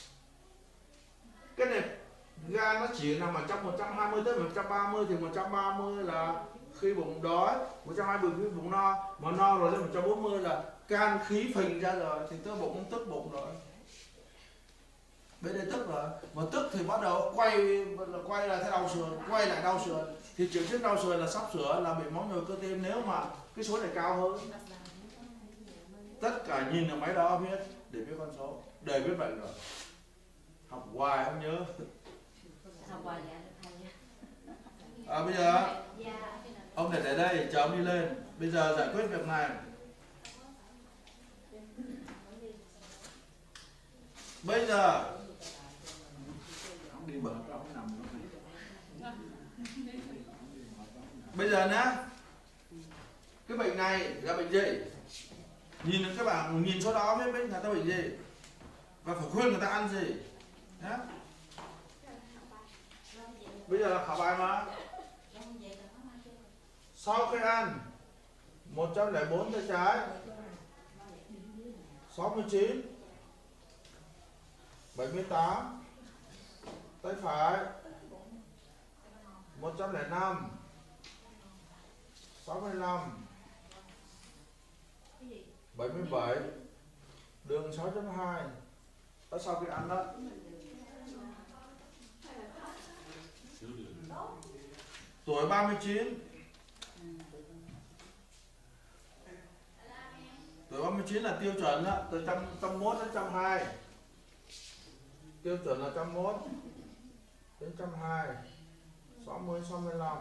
Cái này gan nó chỉ nằm ở trong 120 tới 130 thì 130 là khi bụng đói, 120 khi bụng no, mà no rồi lên 140 là can khí phình ra rồi thì tới bụng tức bụng rồi. Bên đây tức rồi, mà tức thì bắt đầu quay lại thấy đau sườn, quay lại đau sườn thì triệu chứng đau sườn là sắp sửa là bị máu nhồi cơ tim nếu mà cái số này cao hơn. Tất cả nhìn ở máy đo biết để biết con số, để biết bệnh rồi. Học hoài không nhớ. Bây giờ ông để đây, chờ ông đi lên. Bây giờ giải quyết việc này. Bây giờ nhá, cái bệnh này là bệnh gì? Nhìn các bạn nhìn số đó biết người ta bệnh gì và phải khuyên người ta ăn gì nhá. Bây giờ là khảo bài mà. Sau khi ăn 104 tay trái, 69, 78 tay phải, 105, 65, 77, đường 6.2. Đó sau khi ăn đó. Tuổi 39. Tuổi 39 là tiêu chuẩn đó, từ 101 đến 102. Tiêu chuẩn là 101 đến 102. 60 65.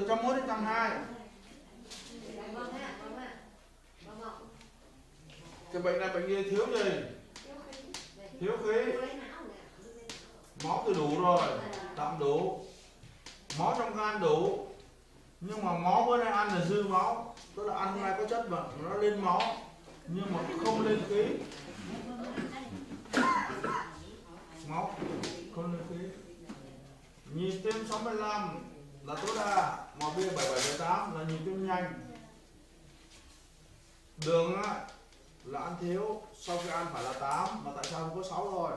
101 đến 102. Cái bệnh này bệnh gì thiếu gì? Thiếu khí. Máu thì đủ rồi, đậm đủ, máu trong gan đủ, nhưng mà máu bữa nay ăn là dư máu, tức là ăn hôm nay có chất mà nó lên máu nhưng mà không lên khí, máu không lên khí. Nhịp tim 65 là tối đa, mà bia 7778 là nhịp tim nhanh. Đường á, là ăn thiếu, sau khi ăn phải là 8 mà tại sao không có 6 thôi?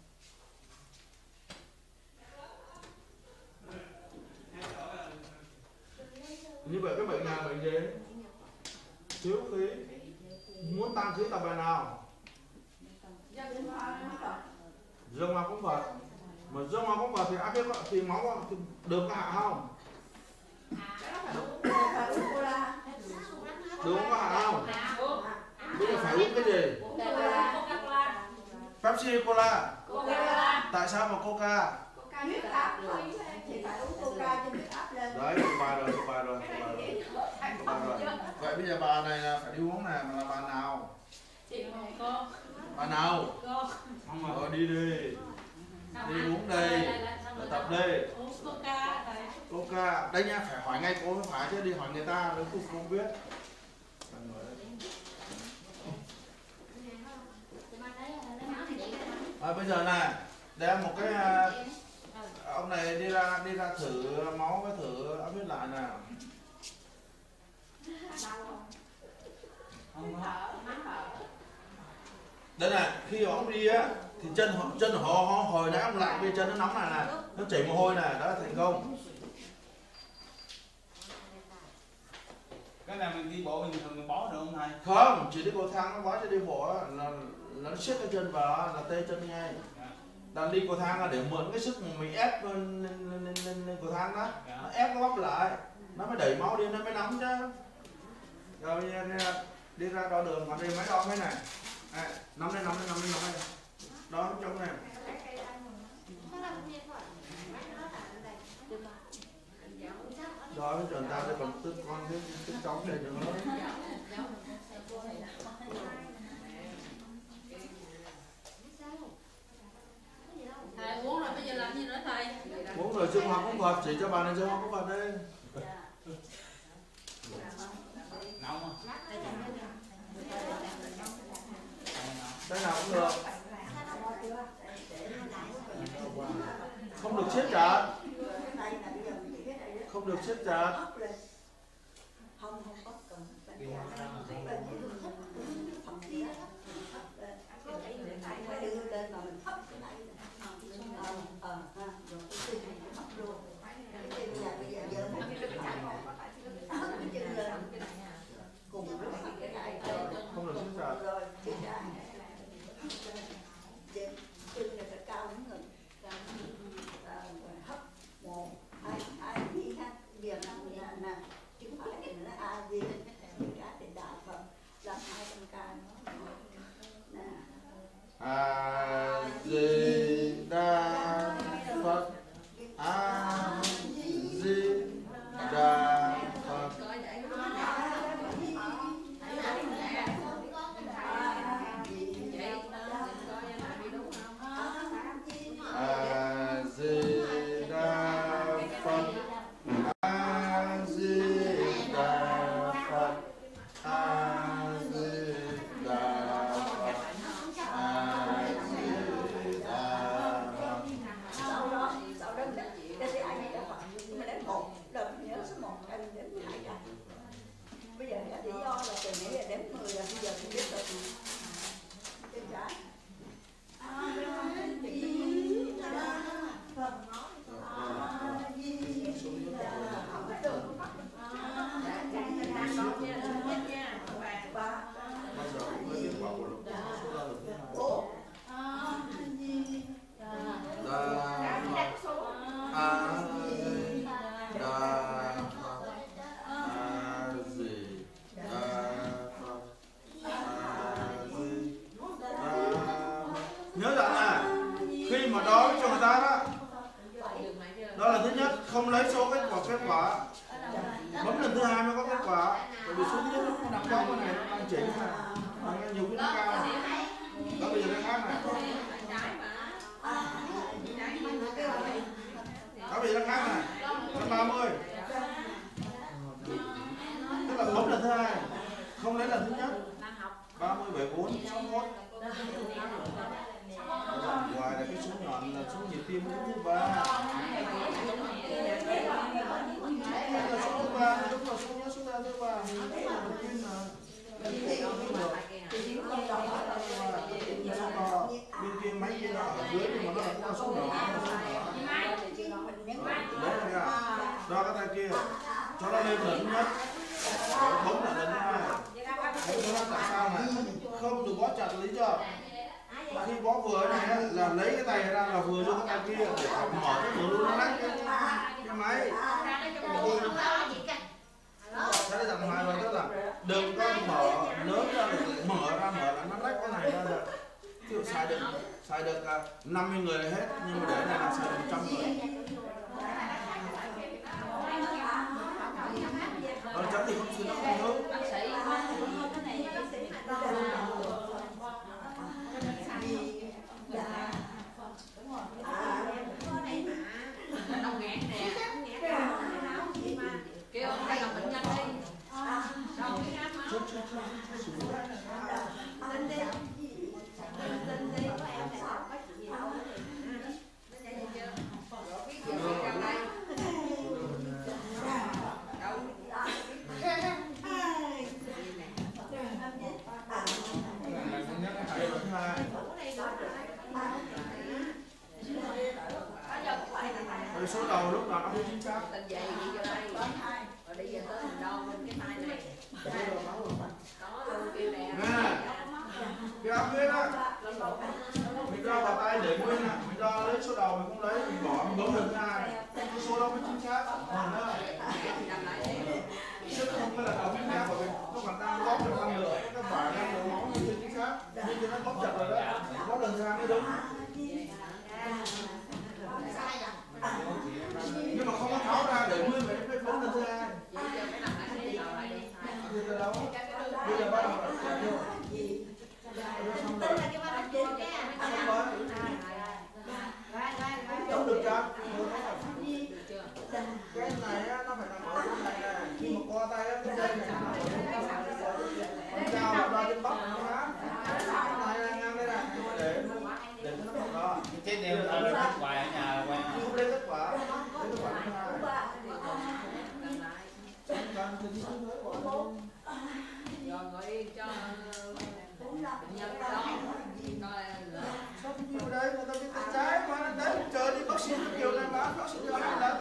Như vậy cái bệnh này bệnh gì? Thiếu khí. Muốn tăng khí tập bài nào? Dương hoa cũng Phật. Mà dương hoa cũng Phật thì áp huyết thì máu thì đường có hạ không? Đường có hạ không? Bây giờ phải uống cái gì? Pepsi Cola. Tại sao mà Coca? Huyết áp thì phải uống Coca cho huyết áp lên. Đấy, bài rồi. Vậy bây giờ bà này là phải đi uống này, mà là bà nào? Bà nào? Rồi đi uống đi, tập đi. Coca, đây nha, phải hỏi ngay cô mới phải chứ đi hỏi người ta nếu không biết. Bây giờ này, đem một cái ông này đi ra thử máu với thử áp huyết lại nào. Đây này, khi ông đi á thì chân họ hồi nãy ông lạnh, bây chân nó nóng này, nó chảy mồ hôi này, đó là thành công. Cái này mình đi bộ bình thường mình bó được không thầy? Không, chỉ đi cầu thang nó bó cho đi bộ là nó siết cái chân vào là tê chân ngay. Đang đi cầu thang là để mượn cái sức mà mình ép lên cầu thang đó, nó ép nó bắp lại, nó mới đẩy máu đi, nó mới nóng chứ. Rồi đi ra đo đường, còn đây máy đo thế này, nóng đây, đo trong này. Đo với chuẩn ta đây còn tức con tức cháu này được nữa. Thầy uống rồi bây giờ làm gì nữa thầy? Uống rồi dương hoa cũng Phật, chỉ cho bà này dương hoa cũng Phật đây. Nóng không? Đây nào cũng được. Không được siết chặt. Không được siết chặt. Không có cần. Phải đưa lên mà mình hấp cái này. Rồi cái chân cũng hấp luôn. Cái chân bây giờ giờ một cái chân lên cùng lúc cái này Không được siết chặt. rồi siết chặt. Chân này phải cao đến ngực. Hấp 1, 2 đi ha. Giờ nè chứng phải thì nó A Di Đà thì Đạo Phật làm 200 ca nữa. Nè. A Di Đà Phật, A Di Đà Phật. A Di Đà Phật, A Di Đà Phật, A Di Đà Phật, A Di Đà Phật. Sau đó đến thì ai đã Phật nhưng mà đến 1 đợt nhớ số 1 em đến 2 lần. Bây giờ lý do là từ nãy giờ đến 10 rồi, bây giờ không biết được. Chân trái. A Di Đà Phật, A Di Đà Phật. Bây giờ cũng mới biết bảo của lục số ra được thế nào. 4 A Di Đà Phật, A Di Đà Phật, A Di Đà Phật, A thứ hai mới có kết quả. Bởi vì số nhất nó nằm góc cái này, nó đang chỉnh này, nó nhiều cái nó cao này. Đó bây giờ cái khác này. Đó bây giờ nó khác này, nó 30. Tức là bấm lần thứ hai, không lấy lần thứ nhất. 30, 74, 61. Ngoài là cái số nhọn là số nhịp tim thứ 3. Là số thứ 3, đúng là số nhớ số ra thứ 3. Bên kia máy kia nó ở dưới nhưng mà nó là số nhỏ. Đấy này à. Đo cái tay kia, cho nó lên lần thứ nhất. Bấm là lần thứ hai. Đấy cho nó tại sao này? Không được bó chặt lý chưa? Khi bó vừa này là lấy cái tay ra là vừa luôn cái tay kia để mở cái cửa luôn nó lách cái máy. Thế là dặn hoài rồi, tức là đừng có mở lớn ra rồi mở là nó rách cái này ra rồi. Ví dụ xài được 50 người là hết, nhưng mà để này là xài được 100 người. Còn chấm thì không hướng. Nó ngán nè. Kêu ông đây làm bệnh nhân đi. Đâu cái áp máu. Tin đi. Tin đi có em này có chị đâu. Nó vậy chưa? Rồi biết gì trong đây. Đâu. Rồi số đầu lúc nào nó không chính xác. Tình vậy đi vô đây. Rồi đi về tới mình đo bên cái tay này. Có luôn kêu nè. Cái áo huyết á, mình đo vào tay để nguyên nè, mình đo lấy số đầu mình không lấy, mình bỏ mình bấm lần thứ hai, cái số đó mới chính xác. Chứ không phải là đầu chính xác bởi vì nó còn đang bóp được năng lượng, các bạn đang đổ máu như chính xác, nhưng cho nó bóp chặt rồi đó, bóp lần thứ hai mới đúng. Nhưng mà không có tháo ra để nguyên phải bấm lần thứ hai. Bây giờ bắt đầu xong rồi. Chống được chưa? Cái này á, nó phải nằm ở chỗ này nè. Khi mà co tay á, cái dây này nó còn cao mà đo trên bắp nó má. Cái này ngang đây nè, để cho nó không đó. Thế nếu lên kết quả ở nhà quay Không lên kết quả thứ hai. Rồi ngồi yên cho bệnh nhân đó. Sao cái nhiều đây, người ta biết tay trái mà nó đến chờ đi bác sĩ cái kiểu này mà bác sĩ cho 2 lần.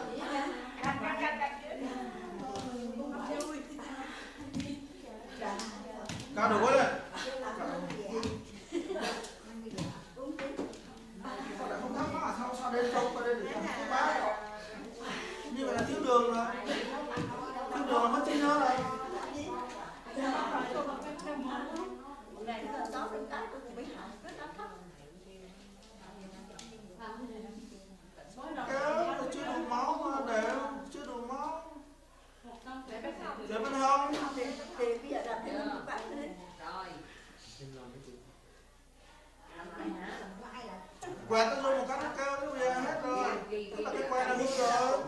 Cao đầu gối lên. Sao lại không thắc mắc à? Sao đây không qua đây để không bác? Như vậy là thiếu đường rồi. Thiếu đường là mất trí nhớ rồi. Kéo chưa đủ máu mà để chưa đủ máu. Để bên hông. Thì bây giờ làm thêm một bạn nữa. Rồi. Quẹt nó vô một cái nó kêu nó bây giờ hết rồi. Tức là cái quẹt là hư rồi.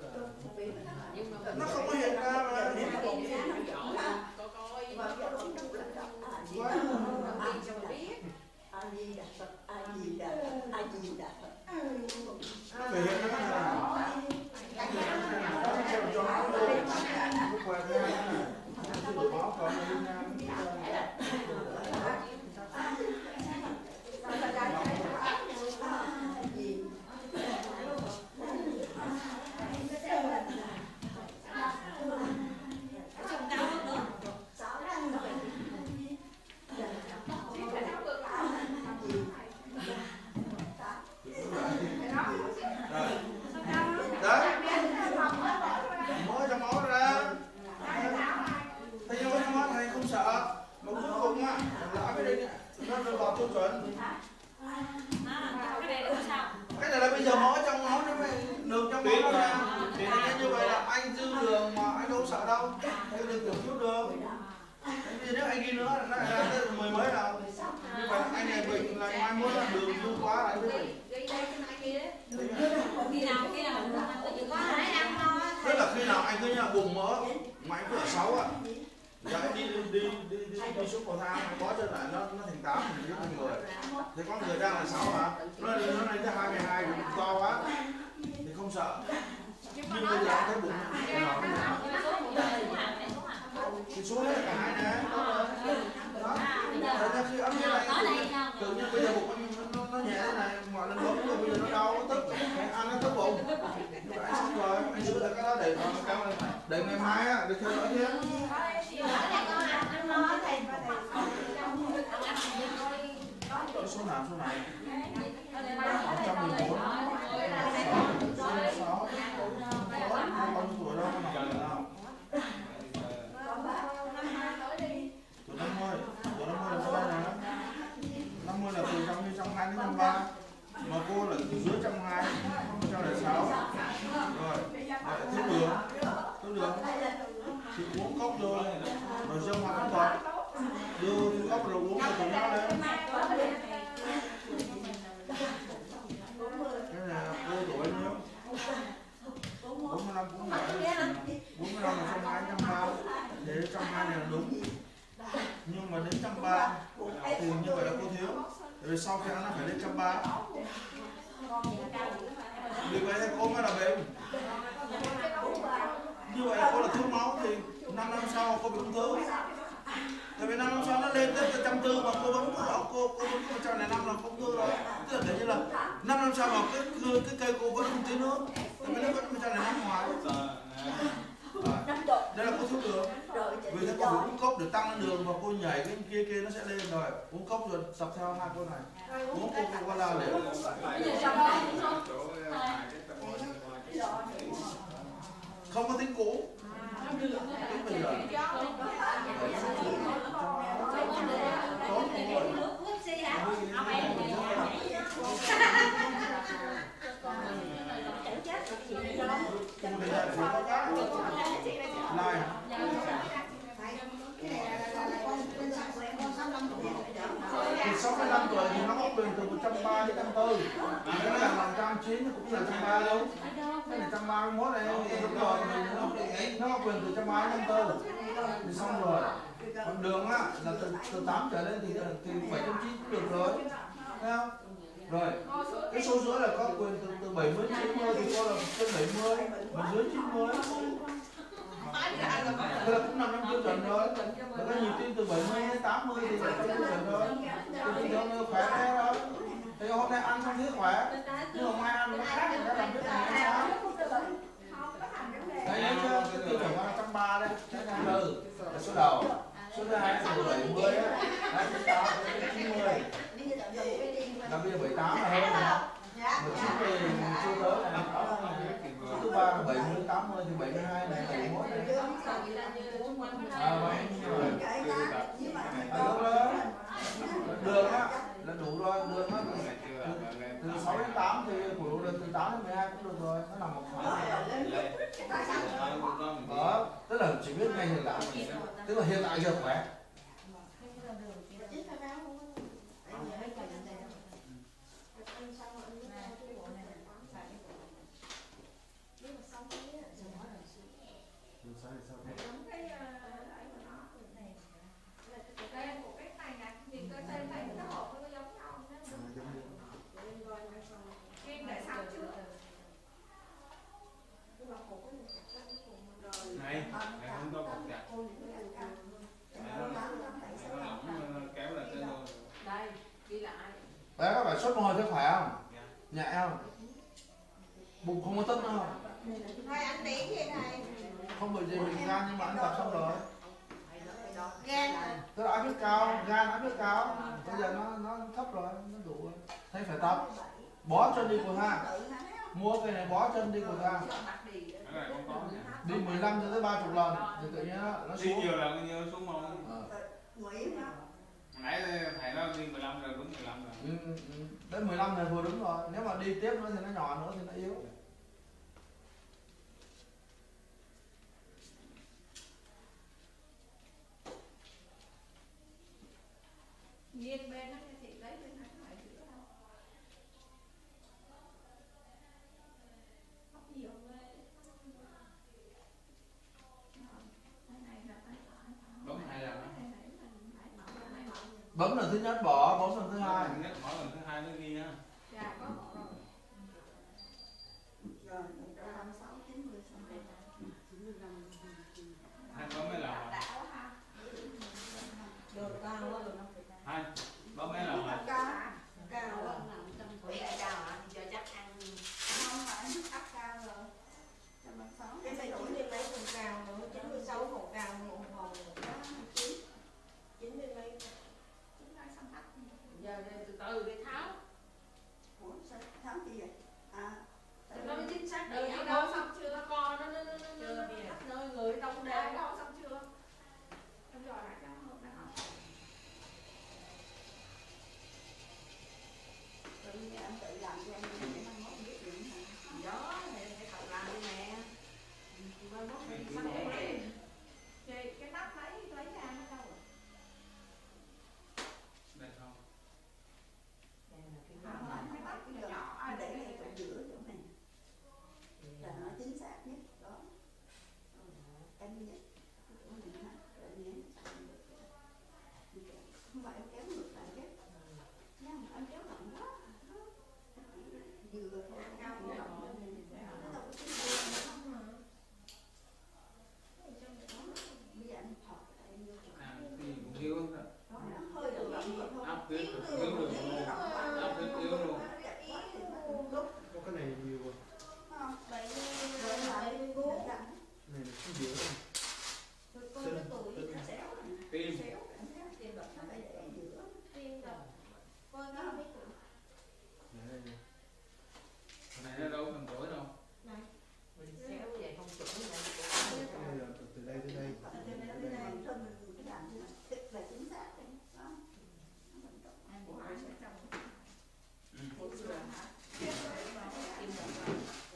Nó không có hiện ra mà. Nó thể hiện nó nào. Cho nó vô. Cái quẹt ra này. Cái máu còn đi ra. Cái này là bây giờ máu trong máu nó mới đường trong máu nó ra. Như vậy là anh dư đường mà anh đâu sợ đâu, cái đường tiểu thiếu đường. Bây giờ nếu anh ghi nữa nó lại ra tới 10 mấy nào. Như vậy anh này bệnh là mai mốt là đường dư quá lại với mình. Khi nào có ai ăn thôi. Tức là khi nào anh cứ như là bụng mỡ mà anh cứ ở 6 ạ. Giờ anh đi xuống cầu thang anh bó chân lại nó thành 8 mình biết người. Thế có người đang là 6 hả? Nó lên tới 22 thì to quá. Thì không sợ. Nhưng bây giờ anh thấy bụng thì xuống hết cả hai này. Đó. Thật ra khi ấm như này tự nhiên bây giờ bụng anh nó nhẹ thế này mọi lần bấm rồi bây giờ nó đau nó tức ăn nó tức bụng. Nhưng mà anh xong rồi anh giữ lại cái đó để ngày mai á để theo dõi thêm. Số nào? 114. 6. Bao nhiêu tuổi đâu mà nói nào. Tuổi 50 là sau đây nè. 50 là từ 120 đến 130. Mà cô là từ dưới 120, 106. Rồi, thiếu đường. Thì uống cốc vô, rồi dâng hoa ăn Phật. Đưa cốc rồi uống rồi tụi nó lên. Cái này cô tuổi nhiêu? 45 cũng vậy. 45 là 120, 130. Để 120 này là đúng. Nhưng mà đến 130 thì như vậy là cô thiếu. Rồi sau khi ăn nó phải lên 130. Vì vậy thì cô mới là bệnh. Như vậy là cô là thiếu máu thì 5 năm sau cô bị ung thư. Tại vì 5 năm sau nó lên tới 140 mà cô vẫn cô vẫn 105 là ung thư rồi. Tức là kiểu như là 5 năm sau mà cái cây cô vẫn không tưới nước. Tại vì nó vẫn 105 ngoài. Đây là cô thiếu đường. Vì thế cô phải uống cốc để tăng lên đường và cô nhảy cái kia nó sẽ lên rồi. Uống cốc rồi tập theo hai cô này. Uống Coca-Cola để không có tính cũ. Tính bây giờ. Này. Thì 65 tuổi thì nó có quyền từ 130 đến 140. Nếu nó làm 109 thì cũng là 130 luôn. Cái này 131 này đúng rồi, nó có quyền từ 130 đến 140. Thì xong rồi. Còn đường á là từ 8 trở lên thì 7.9 cũng được rồi. Thấy không? Rồi, cái số dưới là có quyền từ 70 đến 90 thì cô là trên 70, mà dưới 90. Thế là cũng nằm trong tiêu chuẩn rồi. Và cái nhịp tim từ 70 đến 80 thì là trong tiêu chuẩn rồi. Thì cho nó khỏe thế thôi. Thì hôm nay ăn không thấy khỏe. Nhưng mà mai ăn nó khác thì nó làm biết là sao. Đấy nhớ chưa? Cái tiêu chuẩn là 130 đây. 104 là số đầu. Số thứ hai là từ 70 á. 28 đến 90. Là bây giờ 78 là hơn rồi. Mà 90 thì chưa tới này. Số thứ ba là 70, 80 thì 72 này, 71 này. Đường á là đủ rồi, đường á từ 6 đến 8 thì của đủ đường từ 8 đến 12 cũng được rồi, nó nằm một khoảng. Đó, tức là chỉ biết ngay hiện tại, tức là hiện tại giờ khỏe. Này không có cột chặt. Kéo lên trên luôn. Đây, ghi lại. Đấy các bạn sốt mồ hôi thấy khỏe không? Nhẹ không? Bụng không có tức nữa không? Thôi anh tí gì này. Không bởi vì mình gan nhưng mà ăn tập xong rồi. Gan. Tức là áp huyết cao, gan áp huyết cao. Bây giờ nó thấp rồi, nó đủ rồi. Thấy phải tập. Bó chân đi cầu thang. Mua cái này bó chân đi cầu thang. Đi 15 cho tới 30 lần thì tự nhiên nó Đi xuống. nhiều lần như xuống mông. Nãy thầy nói đi 15 rồi đúng 15 rồi. Đến 15 này vừa đúng rồi. Nếu mà đi tiếp nữa thì nó nhỏ nữa thì nó yếu. nghiêng bên đó thì lấy bên này phải giữa đâu. Học nhiều về. Cái này là cái Bấm 2 lần đó. Bấm lần thứ nhất bỏ, bấm lần thứ hai. Bỏ lần thứ hai nó ghi ha. dạ có một rồi. Rồi 156 90 xong rồi. Hai bấm mấy lần rồi. Đã quá ha. Được cao quá rồi. Hai bấm mấy lần rồi. Cao á. Tuổi đại cao hả? Thì cho chắc ăn. Không phải mức áp cao rồi. 156. Cái này chỉ đi lấy con cao nữa, 96 còn cao một hồn. 9 đi lấy. Chúng ta xong thấp. Giờ đây từ từ để tháo. Ủa sao tháo gì vậy? À, Nó mới chính xác Đợi đâu chị đâu đâu xong chưa? nó co nó khắp nơi người đông Đã đen. đâu xong chưa? Em dò lại cho một đã học. tự nhiên anh tự làm cho em để mai mốt biết gì hả? Đó thì phải cậu làm đi mẹ. Mai mốt Cái đi kiểu sắp bỏ. để. Chị cái nắp lấy ra nó đâu rồi? Đây không. Đây là cái Không, anh Cái nắp cái nhỏ anh để ngay chỗ giữa chỗ này là nó chính xác nhất đó. Em nhé, chỗ này ha, rồi nhé, không phải em kéo ngược lại chứ, nha, anh kéo rộng quá, vừa thôi, cao cũng rộng lên, nó đâu có chính xác nữa. Bây giờ anh thọt lại em vô chỗ À, cái gì cũng thiếu hết. đó, nó hơi được rộng vậy thôi. Áp tuyết rồi, thiếu luôn. Áp tuyết thiếu luôn. Có cái này nhiều rồi. Không, vậy rồi lại cố gắng. Này là cái giữa này. Rồi coi cái tuổi nó xéo này. Tim. Xéo cảm giác tim đập nó phải để ở giữa. Tim rồi. Coi nó biết rồi. Đây, đây. Cái này nó đâu cần tuổi đâu. mình xéo vậy không chuẩn này. Đây là từ đây tới đây. Cho nên nó Từ đây. mình thôi mình cứ làm như này, tức là chính xác đấy. Đó. Nó vẫn tốt. Của ai sẽ trồng. Một sườn hả? Kim một.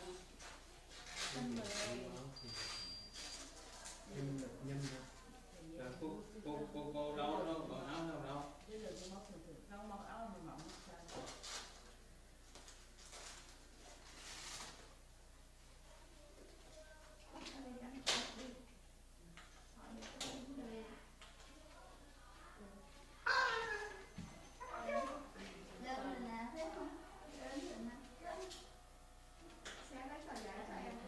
Nhân là nhân ha. Là cô đâu đâu, còn áo đâu đâu. Nó móc áo mình mỏng sao? Lên rồi nè, thấy không? Lên rồi nè. Sẽ lấy tờ giấy cho em.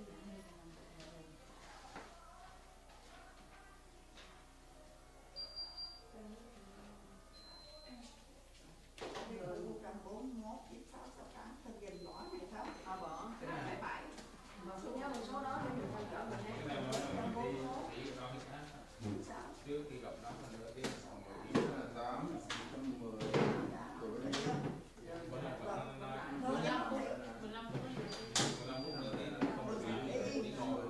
Rồi 141, 96, 68, thân dành bỏ này không? Bỏ. Cái này. Phải. Nhớ một số đó để mình theo dõi mình Cái hết. này mà đi đo cái khác. 96. Trước khi gặp nó mình nữa đi xong rồi đi là 8, 110. Tuổi này. Bữa nào còn nó 15 phút. 15 phút. 15 phút nữa đi là không được đi ngồi.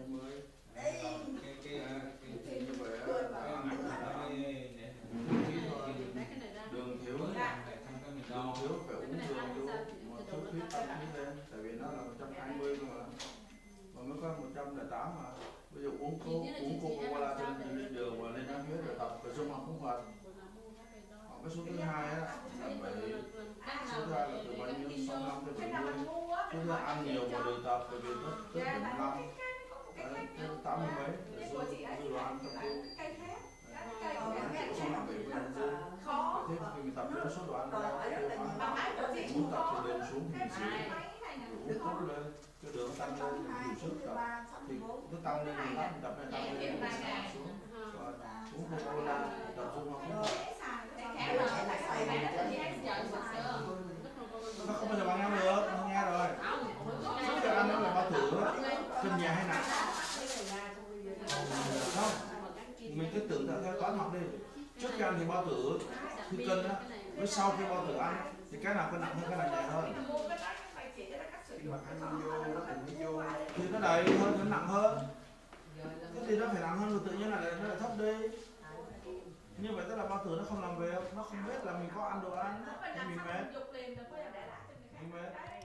Cái như vậy á, cái mặt nó đi để đường thiếu này không có mình đo. Thiếu phải uống đường vô mà thuốc huyết áp như thế, tại vì nó là 120 mà mới có 108 mà. Bây giờ uống Coca-Cola lên đường và lên áp huyết rồi tập và dung học cũng vậy. Còn cái số thứ hai á là phải số thứ hai là từ bao nhiêu 65 tới 70. Số thứ hai ăn nhiều mà lười tập bởi vì nó tới 75 đến 80 mấy là số đồ ăn trong tiêu. Số 57 là dư. Thế khi mình tập cho số đồ ăn ra muốn tập thì lên xuống thì mình sẽ uống tốt lên, cái đường tăng lên đủ sức tập thì nó tăng lên mình tập này tăng lên mình xuống rồi xuống Coca-Cola tập dung học nó không bao giờ bạn ăn được, không nghe rồi không cho ăn nó là bao tử cân nhà hay nặng không mình cứ tưởng tượng theo toán học đi trước khi ăn thì bao tử thì cân á với sau khi bao tử ăn thì cái nào cân nặng hơn cái nào nhẹ hơn mà ăn vô thì nó đầy hơn nó nặng hơn cái gì nó phải nặng hơn rồi tự nhiên là nó lại thấp đi như vậy tức là bao tử nó không làm việc nó không biết là mình có ăn đồ ăn mình mệt mình mệt